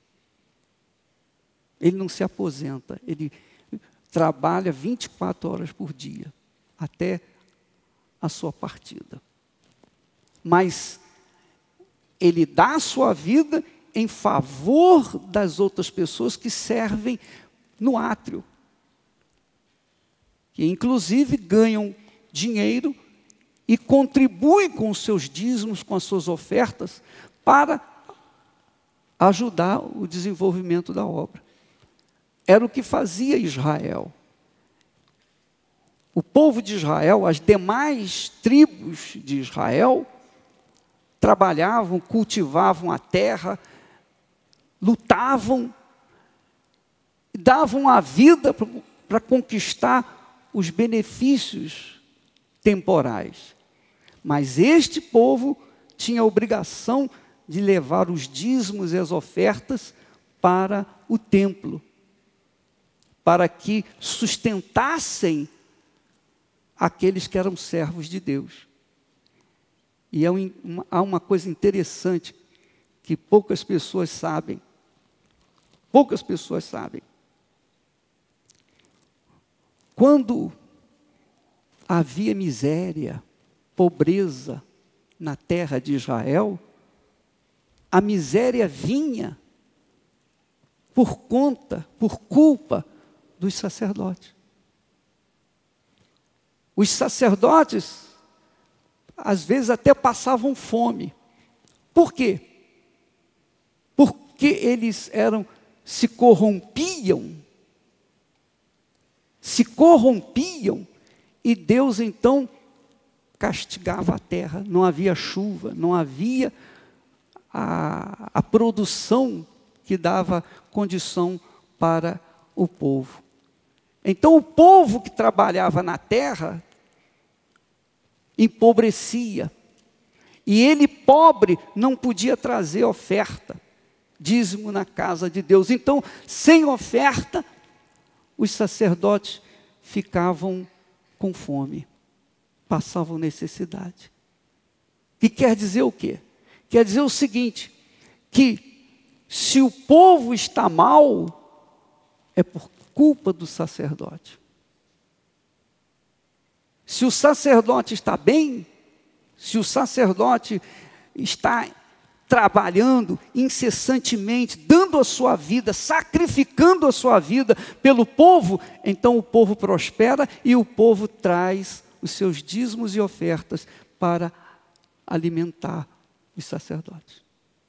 Ele não se aposenta, ele trabalha vinte e quatro horas por dia, até a sua partida. Mas ele dá a sua vida em favor das outras pessoas que servem no átrio, que inclusive ganham dinheiro e contribuem com os seus dízimos, com as suas ofertas, para ajudar o desenvolvimento da obra. Era o que fazia Israel. O povo de Israel, as demais tribos de Israel, trabalhavam, cultivavam a terra, lutavam, davam a vida para conquistar os benefícios temporais. Mas este povo tinha a obrigação de levar os dízimos e as ofertas para o templo, para que sustentassem aqueles que eram servos de Deus. E é um, uma, há uma coisa interessante que poucas pessoas sabem. Poucas pessoas sabem. Quando havia miséria, pobreza na terra de Israel, a miséria vinha por conta, por culpa dos sacerdotes. Os sacerdotes, às vezes, até passavam fome. Por quê? Porque eles eram, se corrompiam, se corrompiam, e Deus então castigava a terra, não havia chuva, não havia a, a produção que dava condição para o povo. Então o povo que trabalhava na terra empobrecia, e ele, pobre, não podia trazer oferta, dízimo na casa de Deus. Então, sem oferta, os sacerdotes ficavam com fome, passavam necessidade. E quer dizer o quê? Quer dizer o seguinte, que se o povo está mal, é por culpa do sacerdote. Se o sacerdote está bem, se o sacerdote está trabalhando incessantemente, dando a sua vida, sacrificando a sua vida pelo povo, então o povo prospera e o povo traz os seus dízimos e ofertas para alimentar os sacerdotes.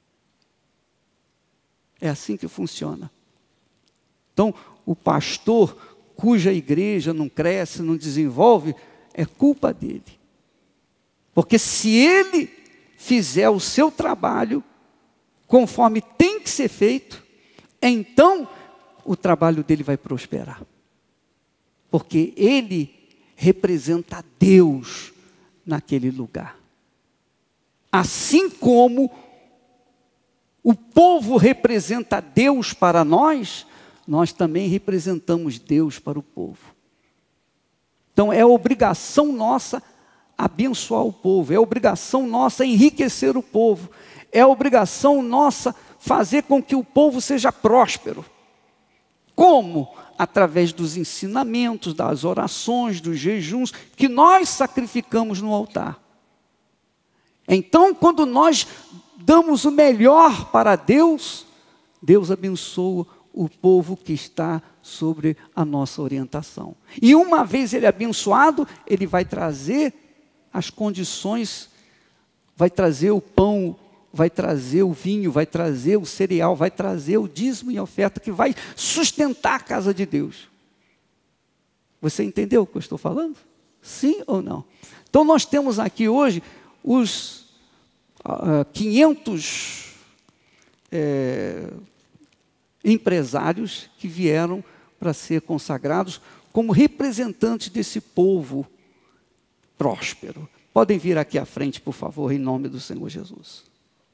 É assim que funciona. Então, o pastor cuja igreja não cresce, não desenvolve, é culpa dele. Porque se ele fizer o seu trabalho conforme tem que ser feito, então o trabalho dele vai prosperar. Porque ele representa Deus naquele lugar. Assim como o povo representa Deus para nós, nós também representamos Deus para o povo. Então é obrigação nossa abençoar o povo, é obrigação nossa enriquecer o povo, é obrigação nossa fazer com que o povo seja próspero. Como? Através dos ensinamentos, das orações, dos jejuns que nós sacrificamos no altar. Então, quando nós damos o melhor para Deus, Deus abençoa o povo que está sobre a nossa orientação. E uma vez ele abençoado, ele vai trazer as condições, vai trazer o pão, vai trazer o vinho, vai trazer o cereal, vai trazer o dízimo e a oferta que vai sustentar a casa de Deus. Você entendeu o que eu estou falando? Sim ou não? Então nós temos aqui hoje os uh, quinhentos é, empresários que vieram para ser consagrados como representantes desse povo próspero. Podem vir aqui à frente, por favor, em nome do Senhor Jesus.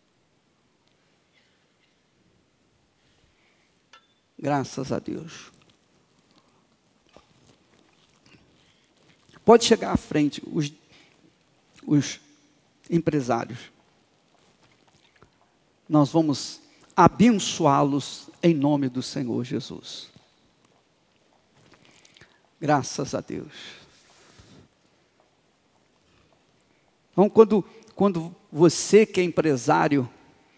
Graças a Deus. Pode chegar à frente os, os empresários. Nós vamos abençoá-los em nome do Senhor Jesus. Graças a Deus. Então, quando, quando você que é empresário,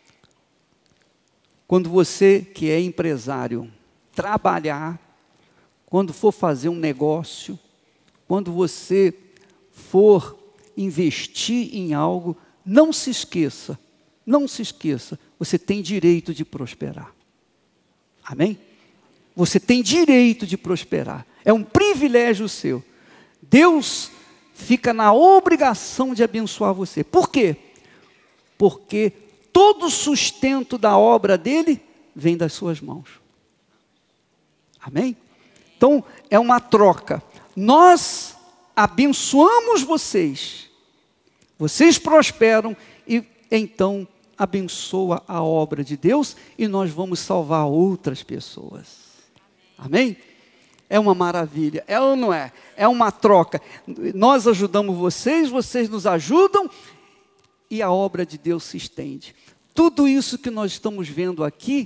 quando você que é empresário trabalhar, quando for fazer um negócio, quando você for investir em algo, não se esqueça, não se esqueça, você tem direito de prosperar. Amém? Você tem direito de prosperar. É um privilégio seu. Deus fica na obrigação de abençoar você. Por quê? Porque todo o sustento da obra dele vem das suas mãos. Amém? Então, é uma troca. Nós abençoamos vocês. Vocês prosperam e então abençoa a obra de Deus e nós vamos salvar outras pessoas. Amém? É uma maravilha, é ou não é? É uma troca. Nós ajudamos vocês, vocês nos ajudam e a obra de Deus se estende. Tudo isso que nós estamos vendo aqui,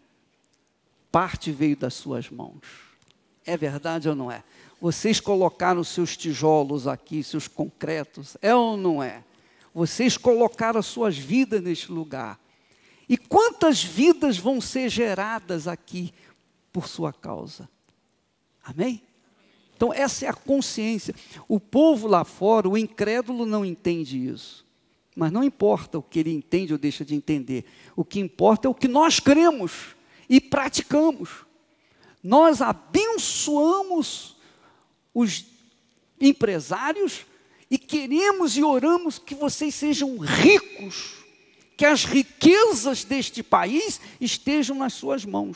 parte veio das suas mãos. É verdade ou não é? Vocês colocaram seus tijolos aqui, seus concretos, é ou não é? Vocês colocaram as suas vidas neste lugar. E quantas vidas vão ser geradas aqui por sua causa? Amém? Então essa é a consciência. O povo lá fora, o incrédulo não entende isso. Mas não importa o que ele entende ou deixa de entender. O que importa é o que nós cremos e praticamos. Nós abençoamos os empresários e queremos e oramos que vocês sejam ricos, que as riquezas deste país estejam nas suas mãos.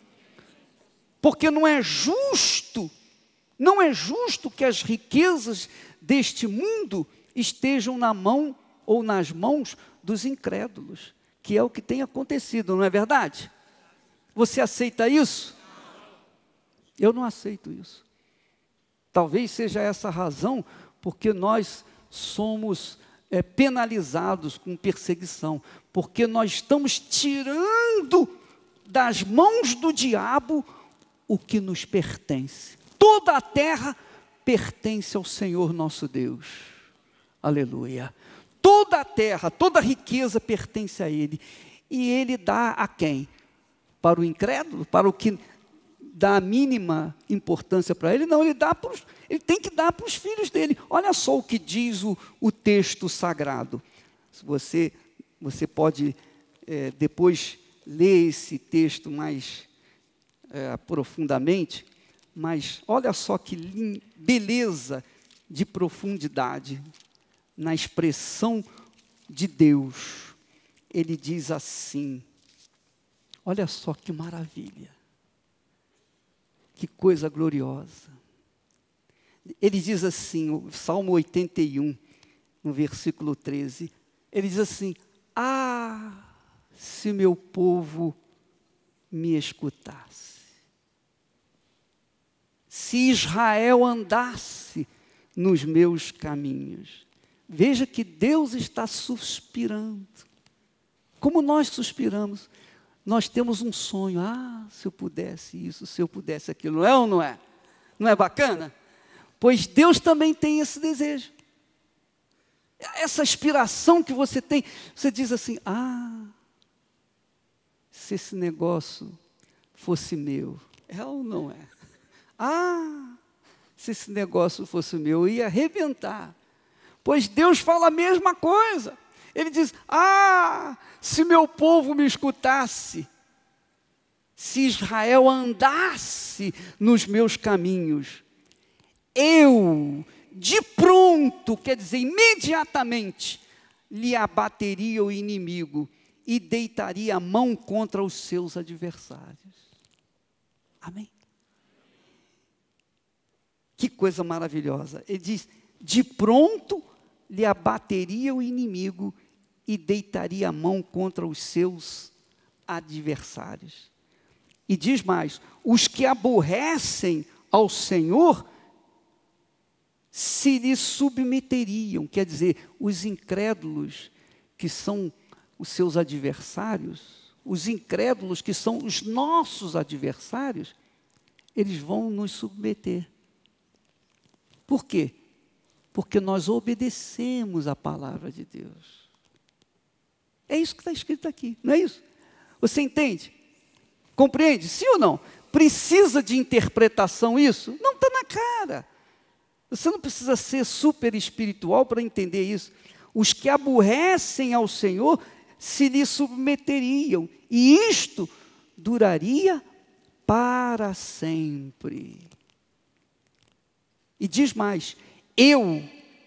Porque não é justo, não é justo que as riquezas deste mundo estejam na mão ou nas mãos dos incrédulos, que é o que tem acontecido, não é verdade? Você aceita isso? Eu não aceito isso. Talvez seja essa a razão porque nós somos é, penalizados com perseguição, porque nós estamos tirando das mãos do diabo o que nos pertence. Toda a terra pertence ao Senhor nosso Deus. Aleluia. Toda a terra, toda a riqueza pertence a Ele. E Ele dá a quem? Para o incrédulo? Para o que dá a mínima importância para Ele? Não, Ele dá para os, Ele tem que dar para os filhos dele. Olha só o que diz o, o texto sagrado. Você, você pode é, depois ler esse texto mais É, profundamente, mas olha só que lin- beleza de profundidade na expressão de Deus. Ele diz assim, olha só que maravilha, que coisa gloriosa. Ele diz assim, o Salmo oitenta e um, no versículo treze, ele diz assim, ah, se meu povo me escutasse, se Israel andasse nos meus caminhos. Veja que Deus está suspirando. Como nós suspiramos, nós temos um sonho. Ah, se eu pudesse isso, se eu pudesse aquilo. Não é ou não é? Não é bacana? Pois Deus também tem esse desejo. Essa aspiração que você tem, você diz assim, ah, se esse negócio fosse meu. É ou não é? Ah, se esse negócio fosse meu, eu ia arrebentar. Pois Deus fala a mesma coisa. Ele diz, ah, se meu povo me escutasse, se Israel andasse nos meus caminhos, eu, de pronto, quer dizer, imediatamente, lhe abateria o inimigo e deitaria a mão contra os seus adversários. Amém? Que coisa maravilhosa. Ele diz, de pronto lhe abateria o inimigo e deitaria a mão contra os seus adversários. E diz mais, os que aborrecem ao Senhor se lhe submeteriam, quer dizer, os incrédulos que são os seus adversários, os incrédulos que são os nossos adversários, eles vão nos submeter. Por quê? Porque nós obedecemos a palavra de Deus. É isso que está escrito aqui, não é isso? Você entende? Compreende? Sim ou não? Precisa de interpretação isso? Não está na cara. Você não precisa ser super espiritual para entender isso. Os que aborrecem ao Senhor se lhe submeteriam, e isto duraria para sempre. E diz mais, eu,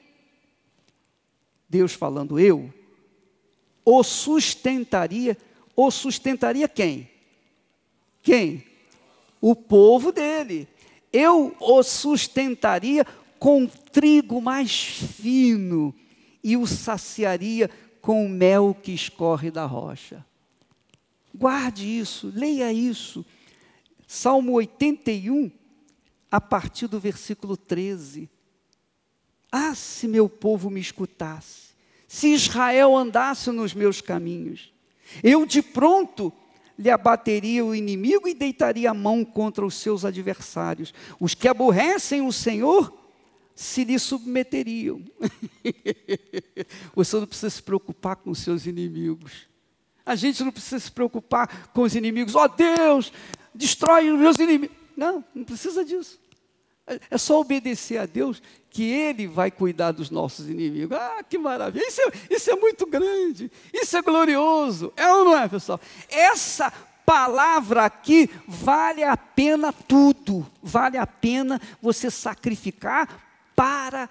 Deus falando eu, o sustentaria, o sustentaria quem? Quem? O povo dele. Eu o sustentaria com trigo mais fino e o saciaria com o mel que escorre da rocha. Guarde isso, leia isso. Salmo oitenta e um, a partir do versículo treze. Ah, se meu povo me escutasse, se Israel andasse nos meus caminhos, eu de pronto lhe abateria o inimigo e deitaria a mão contra os seus adversários. Os que aborrecem o Senhor se lhe submeteriam. Você não precisa se preocupar com os seus inimigos. A gente não precisa se preocupar com os inimigos. Ó Deus, destrói os meus inimigos. Não, não precisa disso. É só obedecer a Deus que Ele vai cuidar dos nossos inimigos. Ah, que maravilha. Isso é, isso é muito grande. Isso é glorioso. É ou não é, pessoal? Essa palavra aqui vale a pena tudo. Vale a pena você sacrificar para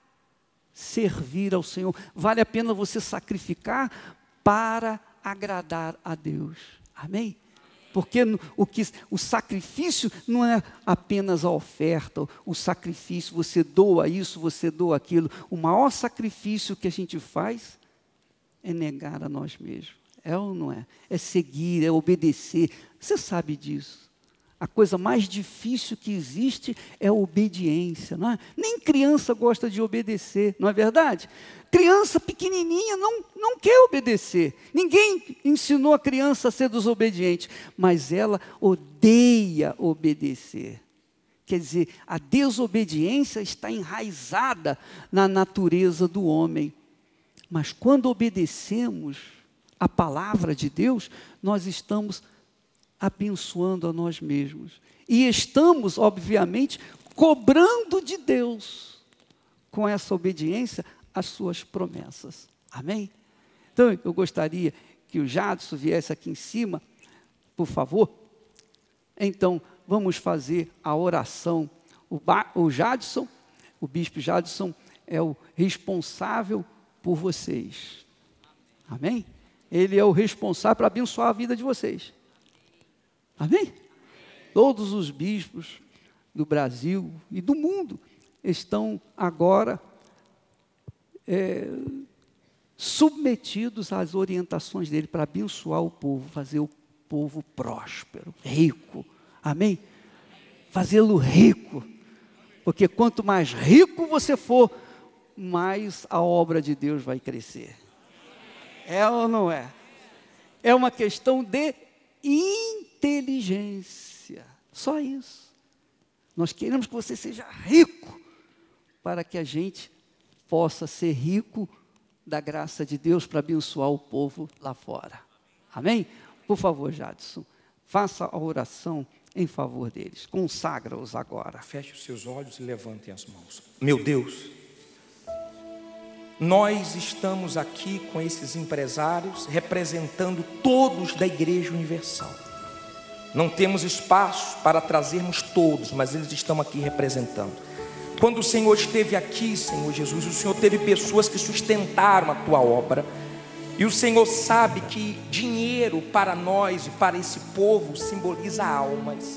servir ao Senhor. Vale a pena você sacrificar para agradar a Deus. Amém? Porque o, que, o sacrifício não é apenas a oferta, o sacrifício, você doa isso, você doa aquilo. O maior sacrifício que a gente faz é negar a nós mesmos. É ou não é? É seguir, é obedecer. Você sabe disso. A coisa mais difícil que existe é a obediência, não é? Nem criança gosta de obedecer, não é verdade? Criança pequenininha não, não quer obedecer. Ninguém ensinou a criança a ser desobediente, mas ela odeia obedecer. Quer dizer, a desobediência está enraizada na natureza do homem. Mas quando obedecemos a palavra de Deus, nós estamos abençoando a nós mesmos. E estamos, obviamente, cobrando de Deus, com essa obediência, as suas promessas. Amém? Então, eu gostaria que o Jadson viesse aqui em cima, por favor. Então, vamos fazer a oração. O, ba- o Jadson, o bispo Jadson, é o responsável por vocês. Amém? Ele é o responsável para abençoar a vida de vocês. Amém? Todos os bispos do Brasil e do mundo estão agora é, submetidos às orientações dele para abençoar o povo, fazer o povo próspero, rico. Amém? Fazê-lo rico. Porque quanto mais rico você for, mais a obra de Deus vai crescer. É ou não é? É uma questão de inteligência. Só isso. Nós queremos que você seja rico, para que a gente possa ser rico da graça de Deus para abençoar o povo lá fora. Amém? Por favor, Jadson, faça a oração em favor deles. Consagra-os agora. Feche os seus olhos e levantem as mãos. Meu Deus, nós estamos aqui com esses empresários representando todos da Igreja Universal. Não temos espaço para trazermos todos, mas eles estão aqui representando. Quando o Senhor esteve aqui, Senhor Jesus, o Senhor teve pessoas que sustentaram a tua obra. E o Senhor sabe que dinheiro para nós e para esse povo simboliza almas.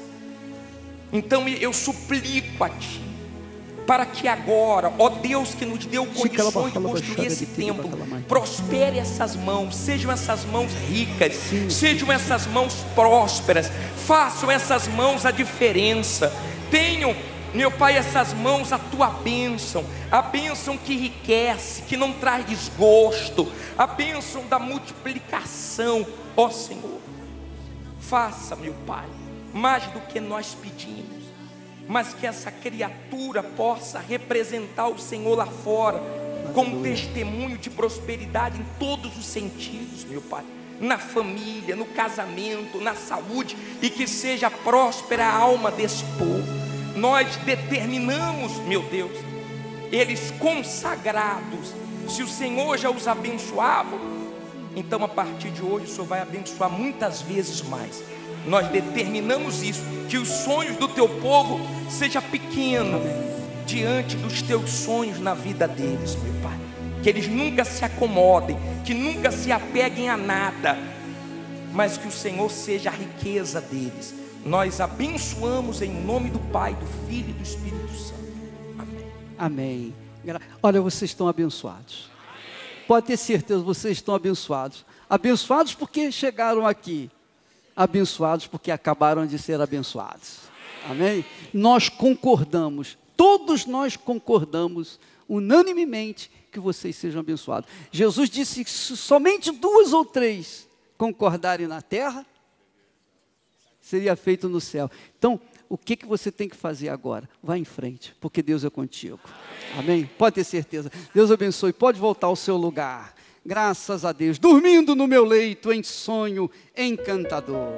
Então eu suplico a Ti, para que agora, ó Deus que nos deu condições de construir esse templo, prospere essas mãos, sejam essas mãos ricas, sejam essas mãos prósperas, façam essas mãos a diferença, tenham, meu Pai, essas mãos a Tua bênção, a bênção que enriquece, que não traz desgosto, a bênção da multiplicação, ó Senhor. Faça, meu Pai, mais do que nós pedimos, mas que essa criatura possa representar o Senhor lá fora, com testemunho de prosperidade em todos os sentidos, meu Pai, na família, no casamento, na saúde, e que seja próspera a alma desse povo. Nós determinamos, meu Deus, eles consagrados. Se o Senhor já os abençoava, então a partir de hoje o Senhor vai abençoar muitas vezes mais. Nós determinamos isso, que os sonhos do teu povo seja pequeno diante dos teus sonhos na vida deles, meu Pai. Que eles nunca se acomodem, que nunca se apeguem a nada, mas que o Senhor seja a riqueza deles. Nós abençoamos em nome do Pai, do Filho e do Espírito Santo. Amém. Amém. Olha, vocês estão abençoados. Pode ter certeza, vocês estão abençoados. Abençoados porque chegaram aqui. Abençoados porque acabaram de ser abençoados. Amém? Nós concordamos, todos nós concordamos unanimemente que vocês sejam abençoados. Jesus disse que se somente duas ou três concordarem na terra, seria feito no céu. Então, o que, que você tem que fazer agora? Vá em frente, porque Deus é contigo. Amém? Pode ter certeza. Deus abençoe. Pode voltar ao seu lugar. Graças a Deus. Dormindo no meu leito em sonho encantador.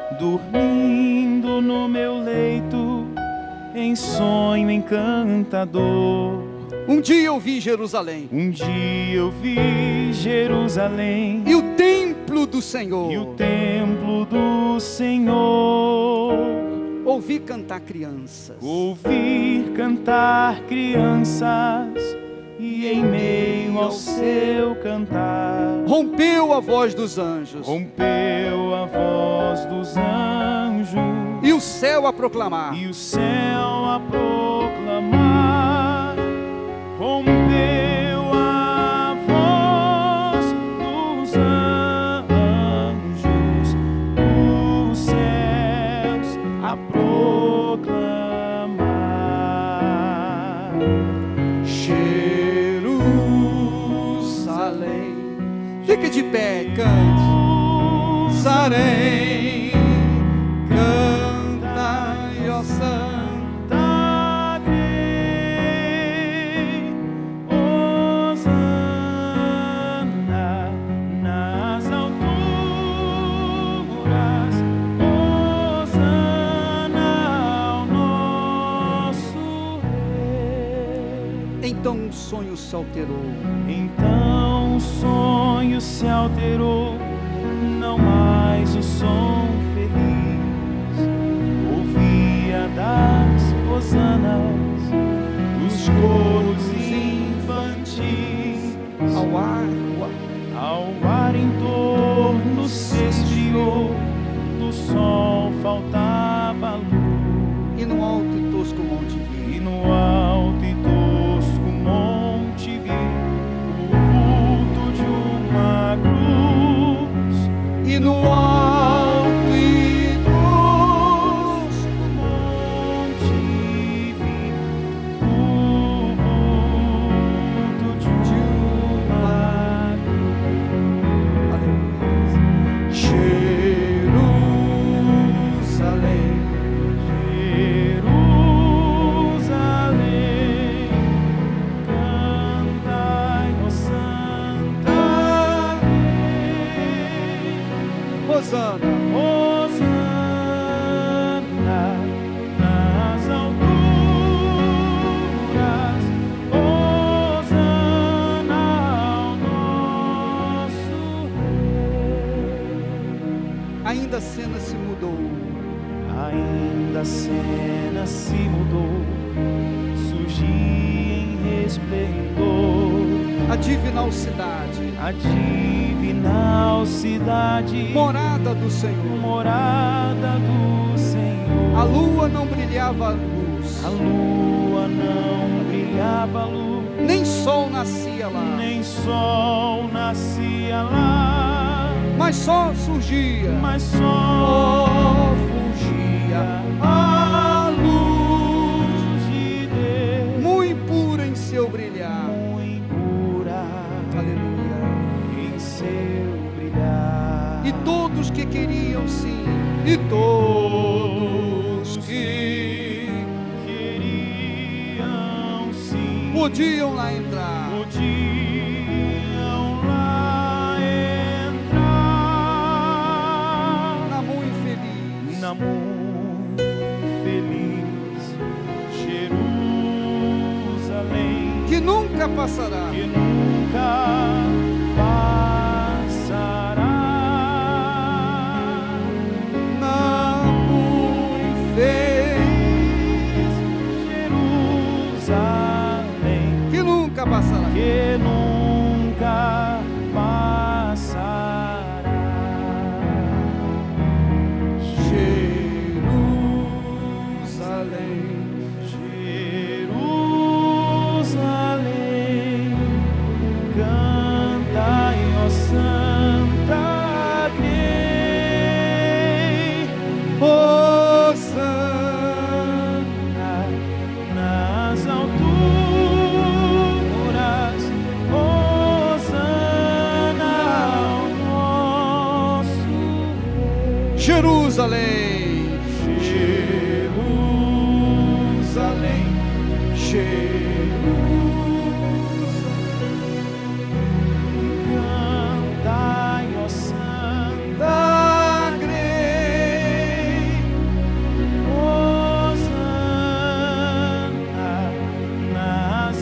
Dormindo no meu leito em sonho encantador. Um dia eu vi Jerusalém. Um dia eu vi Jerusalém. E o templo do Senhor. E o templo do Senhor. Ouvi cantar crianças. Ouvir cantar crianças. E em meio ao seu cantar, rompeu a voz dos anjos. Rompeu a voz dos anjos. E o céu a proclamar. E o céu a proclamar. Rompeu a voz dos anjos. Os céus a proclamar. Fique de pé, cante. Sarém, canta, ó Santa Grei, Hosana nas alturas, Hosana ao nosso Rei. Então um sonho se alterou. Então o sonho se alterou, não mais o som feliz. Ouvia das hosanas, dos coros infantis. Ao ar, ao ar em torno se esfriou, do sol faltava luz. E no alto e tosco monte vi. E no alto e tosco monte vi cruz. E no alto e tosco monte vi Hosana. Hosana nas alturas, Hosana ao nosso Rei. Ainda a cena se mudou. Ainda a cena se mudou, surgia em resplendor A divinal cidade, a divinal cidade, morada do Senhor. morada do Senhor. A lua não brilhava luz, A lua não brilhava luz, nem sol nascia lá, nem sol nascia lá, mas só surgia, mas só só fulgia a luz, de Deus muito pura em seu brilhar. muito pura Aleluia. em seu brilhar. E todos que queriam sim, e todos que Queriam sim, podiam lá entrar. podiam lá entrar Na mão infeliz, na muito feliz Jerusalém, que nunca passará. que nunca passará. Na mão infeliz, Jerusalém, que nunca passará. que nunca passará. Jerusalém, Jerusalém, cantai, ó Santa Grey, Hosana, nas alturas, Hosana ao nosso Rei. Jerusalém, Jerusalém, cantai, ó Santa Grey, Hosana nas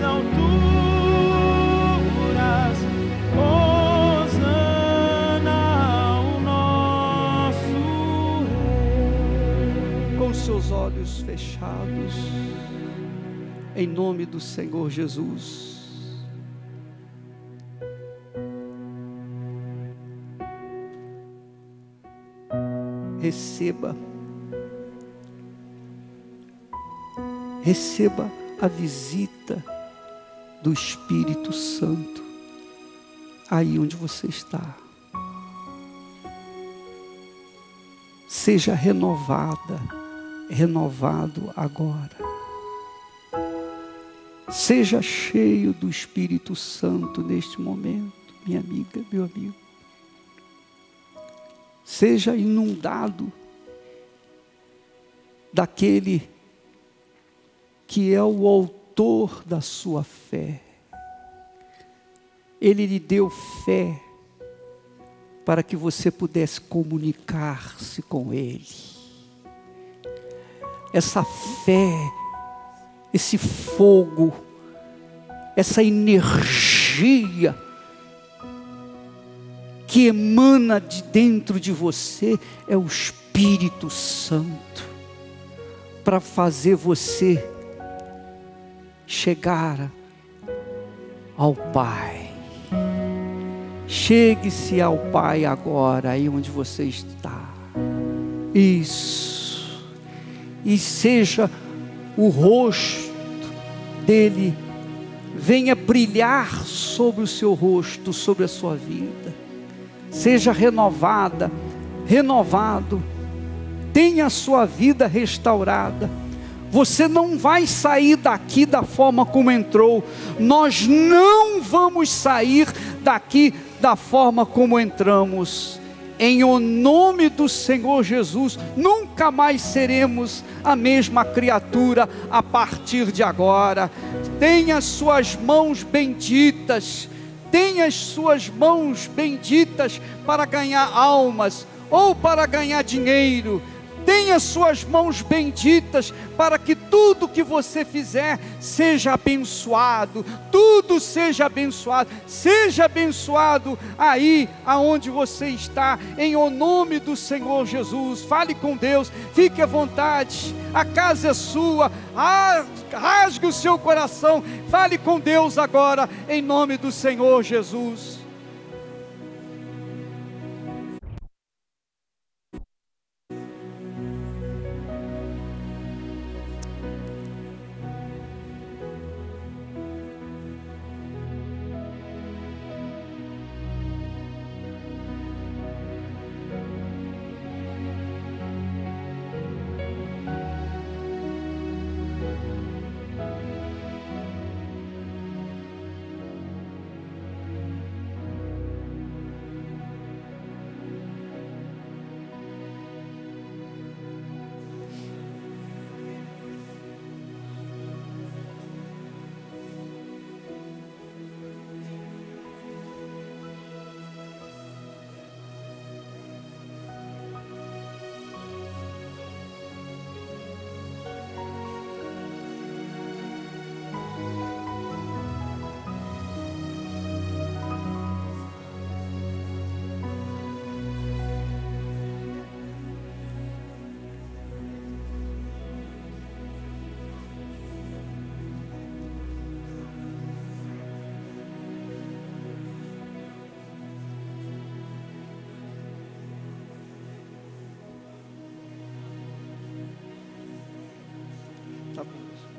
alturas, Hosana ao nosso Rei. com seus olhos fechados, em nome do Senhor Jesus. Receba, receba a visita do Espírito Santo aí onde você está. Seja renovada, renovado agora. Seja cheio do Espírito Santo neste momento, minha amiga, meu amigo. Seja inundado daquele que é o autor da sua fé. Ele lhe deu fé para que você pudesse comunicar-se com Ele. Essa fé, esse fogo, essa energia que emana de dentro de você é o Espírito Santo, para fazer você chegar ao Pai. Chegue-se ao Pai agora, aí onde você está. Isso. E seja o rosto dele, venha brilhar sobre o seu rosto, sobre a sua vida. Seja renovada, renovado, tenha a sua vida restaurada. Você não vai sair daqui da forma como entrou. Nós não vamos sair daqui da forma como entramos. Em o nome do Senhor Jesus, nunca mais seremos a mesma criatura a partir de agora. Tenha as suas mãos benditas, tenha as suas mãos benditas para ganhar almas. ou para ganhar dinheiro. Tenha suas mãos benditas, para que tudo que você fizer seja abençoado, tudo seja abençoado, seja abençoado aí aonde você está, em o nome do Senhor Jesus. Fale com Deus, fique à vontade, a casa é sua, rasgue o seu coração, fale com Deus agora, em nome do Senhor Jesus. Tá bom.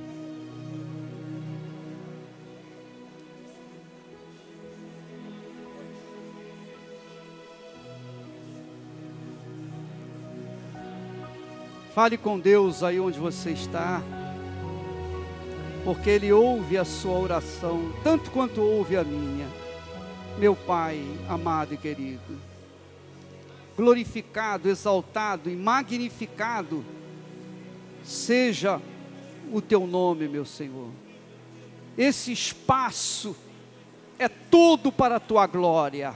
Fale com Deus aí onde você está, porque Ele ouve a sua oração, tanto quanto ouve a minha. Meu Pai amado e querido, glorificado, exaltado e magnificado seja o teu nome, meu Senhor. Esse espaço é todo para a tua glória.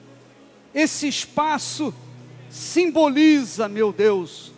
Esse espaço simboliza, meu Deus,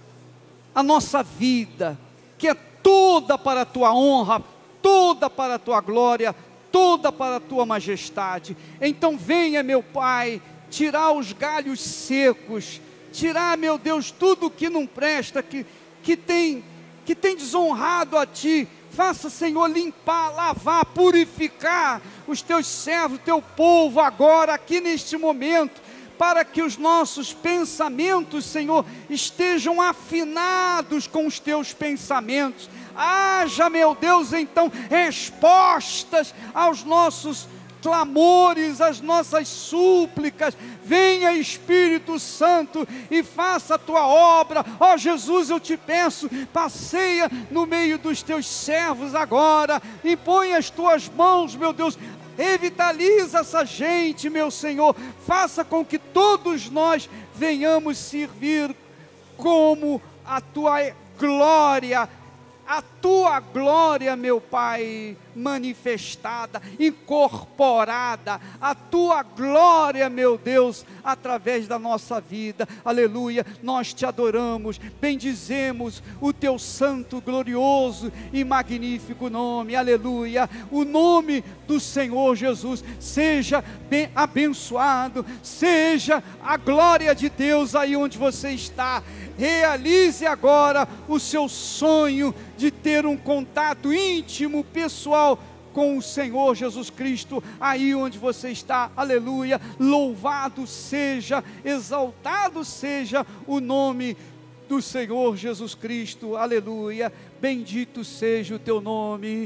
a nossa vida, que é toda para a tua honra, toda para a tua glória, toda para a tua majestade. Então venha, meu Pai, tirar os galhos secos, tirar, meu Deus, tudo que não presta, que, que tem que tem desonrado a Ti. Faça, Senhor, limpar, lavar, purificar os Teus servos, o Teu povo agora, aqui neste momento, para que os nossos pensamentos, Senhor, estejam afinados com os Teus pensamentos. Haja, meu Deus, então, respostas aos nossos clamores, às nossas súplicas. Venha, Espírito Santo, e faça a tua obra. Ó Jesus, eu te peço, passeia no meio dos teus servos agora, impõe as tuas mãos, meu Deus, revitaliza essa gente, meu Senhor, faça com que todos nós venhamos servir como a tua glória, a tua glória, meu Pai, manifestada, incorporada, a tua glória, meu Deus, através da nossa vida. Aleluia, nós te adoramos, bendizemos o teu santo, glorioso e magnífico nome. Aleluia, o nome do Senhor Jesus seja bem abençoado, seja a glória de Deus aí onde você está. Realize agora o seu sonho de ter um contato íntimo, pessoal, com o Senhor Jesus Cristo, aí onde você está. Aleluia, louvado seja, exaltado seja o nome do Senhor Jesus Cristo. Aleluia, bendito seja o teu nome,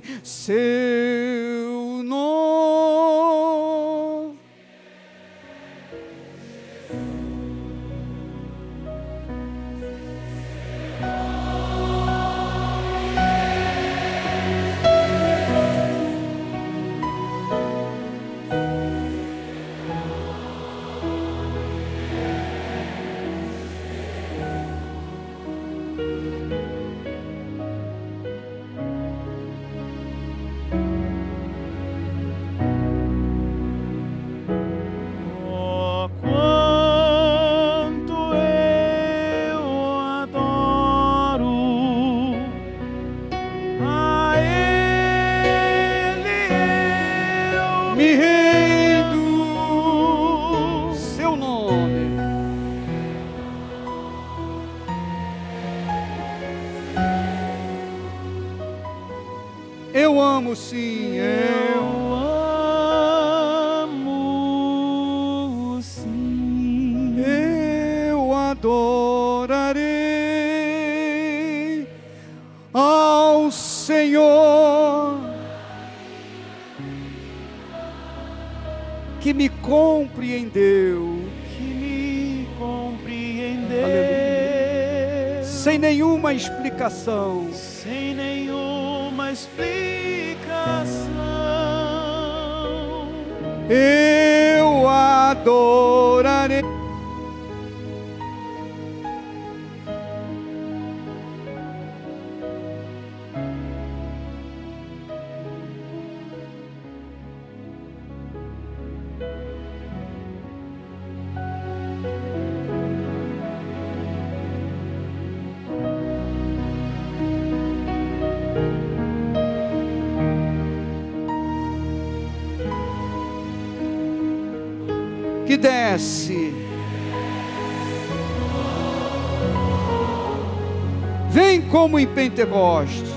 seu nome. me rendo. Seu nome. Eu amo sim, eu amo sim. Eu adorarei ao Senhor, que me compreendeu, Que me compreendeu. aleluia, sem nenhuma explicação, Sem nenhuma explicação. eu adorarei. Que desce, vem como em Pentecoste,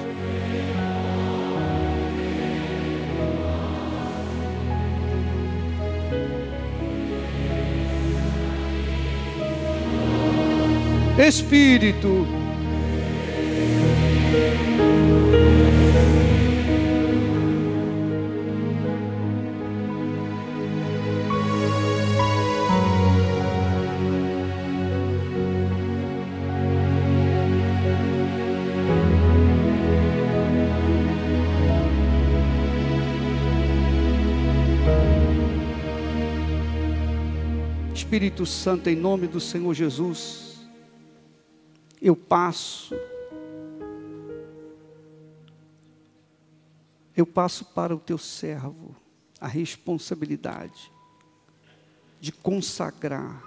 Espírito, Espírito Santo, em nome do Senhor Jesus, eu passo, eu passo para o teu servo a responsabilidade de consagrar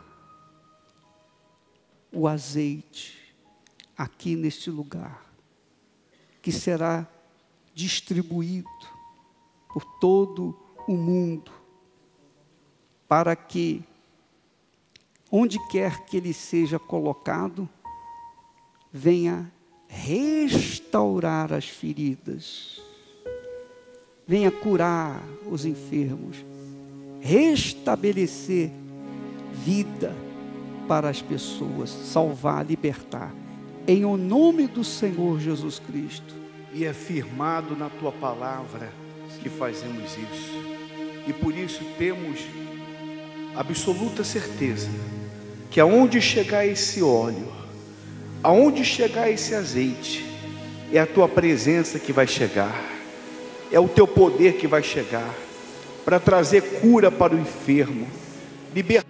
o azeite aqui neste lugar, que será distribuído por todo o mundo, para que onde quer que ele seja colocado, venha restaurar as feridas, venha curar os enfermos, restabelecer vida para as pessoas, salvar, libertar, em o nome do Senhor Jesus Cristo. E é firmado na tua palavra que fazemos isso, e por isso temos absoluta certeza que aonde chegar esse óleo, aonde chegar esse azeite, é a tua presença que vai chegar, é o teu poder que vai chegar, para trazer cura para o enfermo, libertar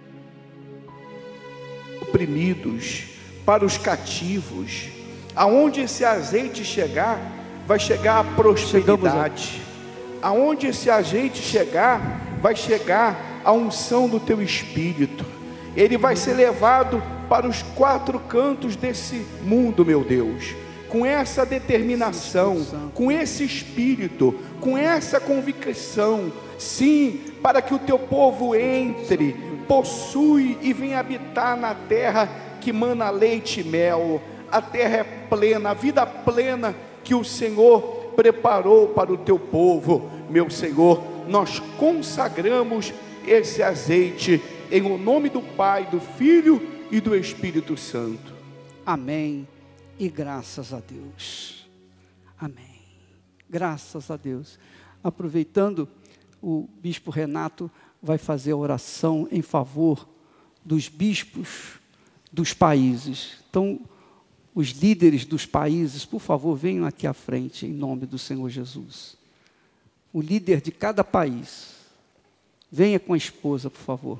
os oprimidos, para os cativos. Aonde esse azeite chegar, vai chegar a prosperidade. Aonde esse azeite chegar, vai chegar a unção do teu Espírito. Ele vai ser levado para os quatro cantos desse mundo, meu Deus, com essa determinação, com esse espírito, com essa convicção, sim, para que o teu povo entre, possui e venha habitar na terra que mana leite e mel. A terra é plena, a vida plena que o Senhor preparou para o teu povo. Meu Senhor, nós consagramos esse azeite em o nome do Pai, do Filho e do Espírito Santo. Amém. E graças a Deus. Amém. Graças a Deus. Aproveitando, o bispo Renato vai fazer a oração em favor dos bispos dos países. Então, os líderes dos países, por favor, venham aqui à frente, em nome do Senhor Jesus. O líder de cada país, venha com a esposa, por favor.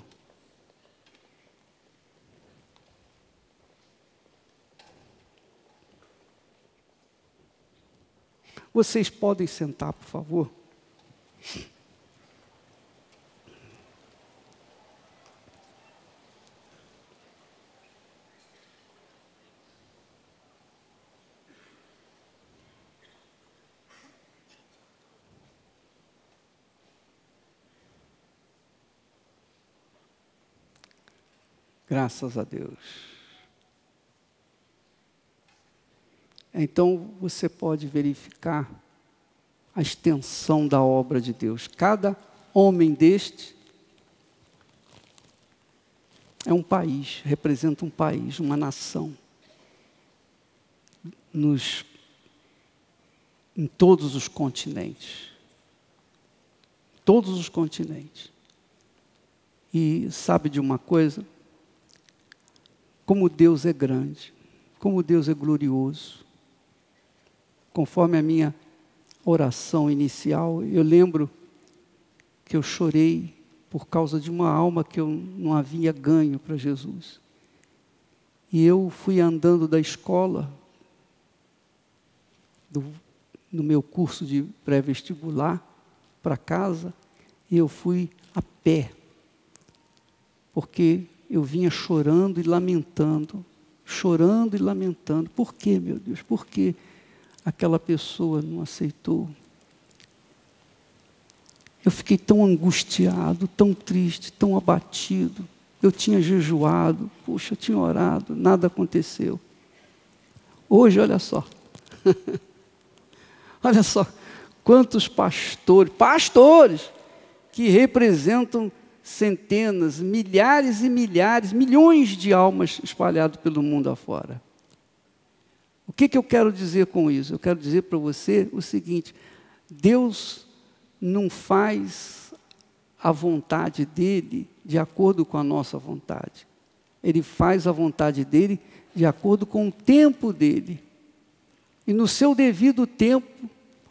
Vocês podem sentar, por favor. Graças a Deus. Então você pode verificar a extensão da obra de Deus. Cada homem deste é um país, representa um país, uma nação. Nos, em todos os continentes. Todos os continentes. E sabe de uma coisa? Como Deus é grande, como Deus é glorioso. Conforme a minha oração inicial, eu lembro que eu chorei por causa de uma alma que eu não havia ganho para Jesus. E eu fui andando da escola, do, no meu curso de pré-vestibular, para casa, e eu fui a pé, porque eu vinha chorando e lamentando, chorando e lamentando. Por quê, meu Deus? Por quê? Aquela pessoa não aceitou. Eu fiquei tão angustiado, tão triste, tão abatido. Eu tinha jejuado, puxa, eu tinha orado, nada aconteceu. Hoje, olha só, olha só, quantos pastores, pastores, que representam centenas, milhares e milhares, milhões de almas espalhadas pelo mundo afora. O que, que eu quero dizer com isso? Eu quero dizer para você o seguinte: Deus não faz a vontade dele de acordo com a nossa vontade. Ele faz a vontade dele de acordo com o tempo dele. E no seu devido tempo,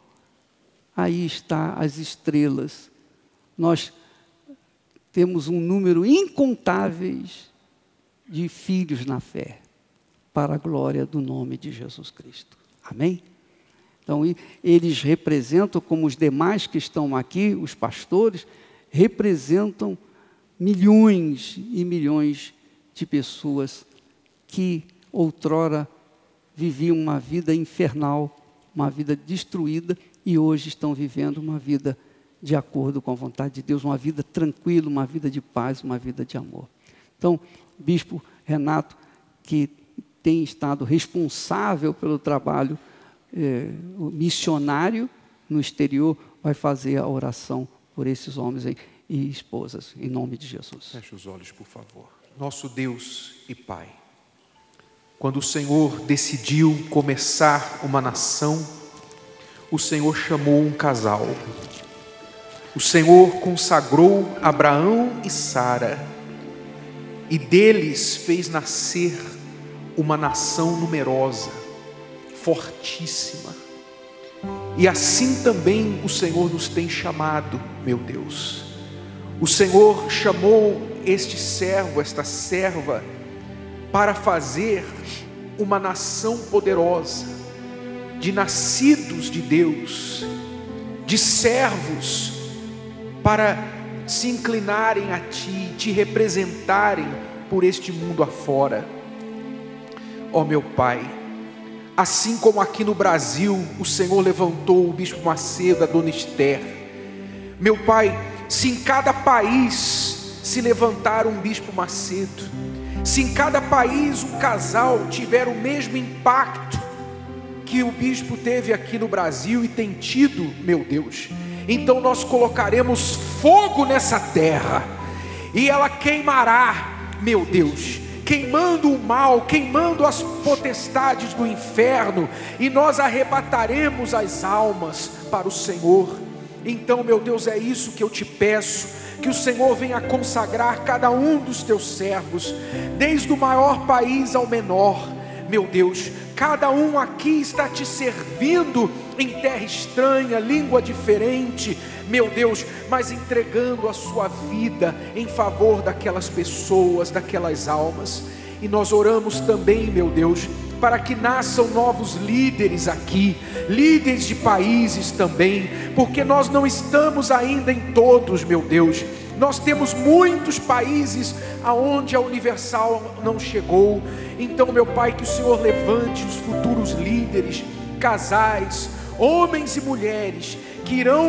aí está as estrelas. Nós temos um número incontáveis de filhos na fé, para a glória do nome de Jesus Cristo. Amém? Então, eles representam, como os demais que estão aqui, os pastores, representam milhões e milhões de pessoas que outrora viviam uma vida infernal, uma vida destruída, e hoje estão vivendo uma vida de acordo com a vontade de Deus, uma vida tranquila, uma vida de paz, uma vida de amor. Então, o bispo Renato, que tem estado responsável pelo trabalho eh, missionário no exterior, vai fazer a oração por esses homens aí, e esposas, em nome de Jesus. Feche os olhos, por favor. Nosso Deus e Pai, quando o Senhor decidiu começar uma nação, o Senhor chamou um casal. O Senhor consagrou Abraão e Sara, e deles fez nascer uma nação numerosa, fortíssima. E assim também o Senhor nos tem chamado, meu Deus. O Senhor chamou este servo, esta serva, para fazer uma nação poderosa, de nascidos de Deus, de servos, para se inclinarem a Ti, Te representarem por este mundo afora. Ó meu Pai, assim como aqui no Brasil o Senhor levantou o Bispo Macedo, a Dona Esther, meu Pai, se em cada país se levantar um Bispo Macedo, se em cada país um casal tiver o mesmo impacto que o Bispo teve aqui no Brasil e tem tido, meu Deus, então nós colocaremos fogo nessa terra, e ela queimará, meu Deus, queimando o mal, queimando as potestades do inferno, e nós arrebataremos as almas para o Senhor. Então, meu Deus, é isso que eu te peço, que o Senhor venha consagrar cada um dos teus servos, desde o maior país ao menor, meu Deus. Cada um aqui está te servindo em terra estranha, língua diferente, meu Deus, mas entregando a sua vida em favor daquelas pessoas, daquelas almas. E nós oramos também, meu Deus, para que nasçam novos líderes aqui, líderes de países também, porque nós não estamos ainda em todos, meu Deus. Nós temos muitos países aonde a Universal não chegou. Então, meu Pai, que o Senhor levante os futuros líderes, casais, homens e mulheres, que irão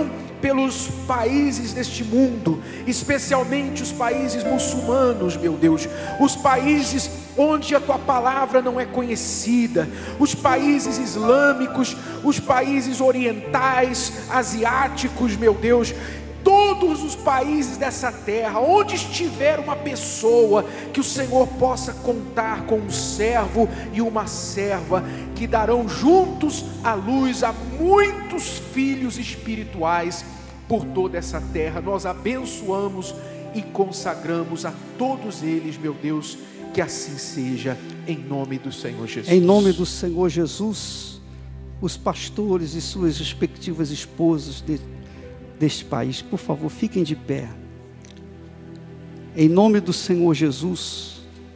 pelos países deste mundo, especialmente os países muçulmanos, meu Deus, os países onde a tua palavra não é conhecida, os países islâmicos, os países orientais, asiáticos, meu Deus, todos os países dessa terra, onde estiver uma pessoa, que o Senhor possa contar com um servo e uma serva, que darão juntos a luz a muitos filhos espirituais por toda essa terra. Nós abençoamos e consagramos a todos eles, meu Deus, que assim seja, em nome do Senhor Jesus. Em nome do Senhor Jesus, os pastores e suas respectivas esposas de deste país, por favor, fiquem de pé. Em nome do Senhor Jesus,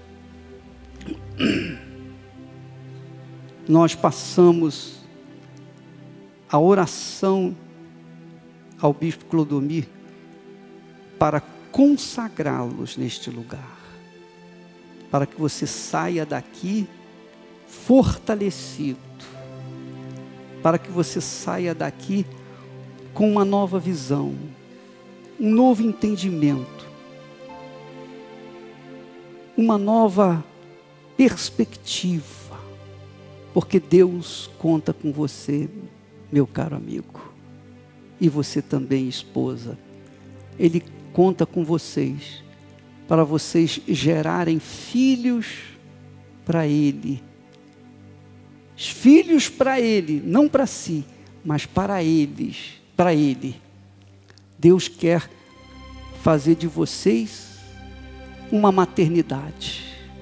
nós passamos a oração ao bispo Clodomir para consagrá-los neste lugar, para que você saia daqui fortalecido, para que você saia daqui com uma nova visão, um novo entendimento, uma nova perspectiva, porque Deus conta com você, meu caro amigo, e você também, esposa. Ele conta com vocês, para vocês gerarem filhos para Ele, filhos para Ele, não para si, mas para eles, para Ele. Deus quer fazer de vocês uma maternidade,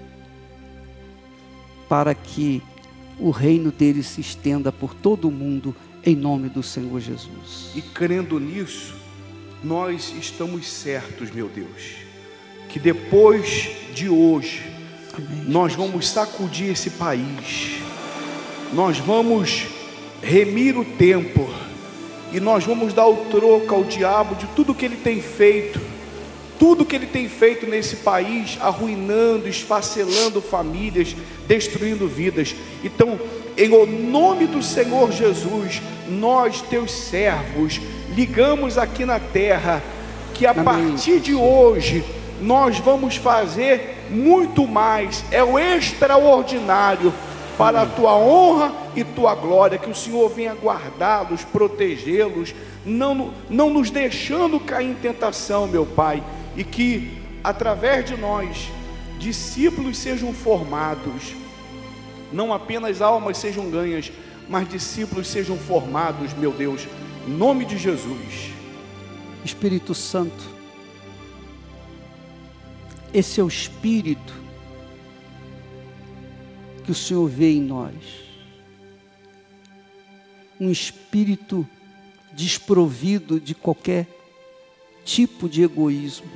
para que o reino dele se estenda por todo o mundo, em nome do Senhor Jesus. E crendo nisso, nós estamos certos, meu Deus, que depois de hoje, amém, nós vamos sacudir esse país, nós vamos remir o tempo, e nós vamos dar o troco ao diabo de tudo que ele tem feito, tudo que ele tem feito nesse país, arruinando, esfacelando famílias, destruindo vidas. Então, em nome do Senhor Jesus, nós, teus servos, ligamos aqui na terra, que a amém, partir de hoje, nós vamos fazer muito mais, é o extraordinário, para a tua honra e tua glória, que o Senhor venha guardá-los, protegê-los, não, não nos deixando cair em tentação, meu Pai, e que através de nós, discípulos sejam formados, não apenas almas sejam ganhas, mas discípulos sejam formados, meu Deus, em nome de Jesus. Espírito Santo, esse é o Espírito que o Senhor vê em nós, um espírito desprovido de qualquer tipo de egoísmo.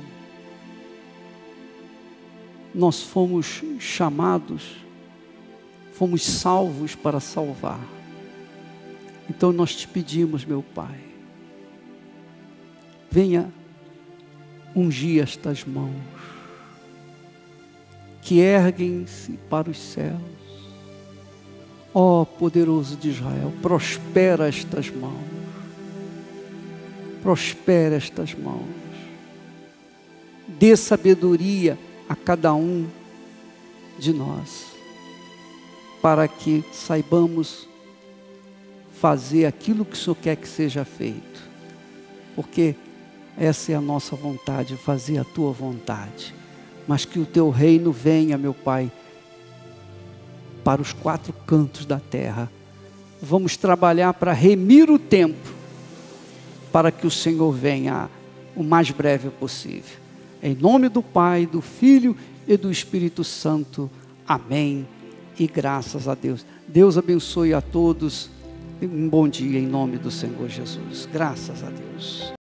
Nós fomos chamados, fomos salvos para salvar. Então nós te pedimos, meu Pai, venha ungir estas mãos, que erguem-se para os céus. Ó poderoso de Israel, prospera estas mãos, prospera estas mãos, dê sabedoria a cada um de nós, para que saibamos fazer aquilo que o Senhor quer que seja feito, porque essa é a nossa vontade, fazer a tua vontade, mas que o teu reino venha, meu Pai, para os quatro cantos da terra. Vamos trabalhar para remir o tempo, para que o Senhor venha o mais breve possível. Em nome do Pai, do Filho e do Espírito Santo. Amém. E graças a Deus. Deus abençoe a todos. Um bom dia em nome do Senhor Jesus. Graças a Deus.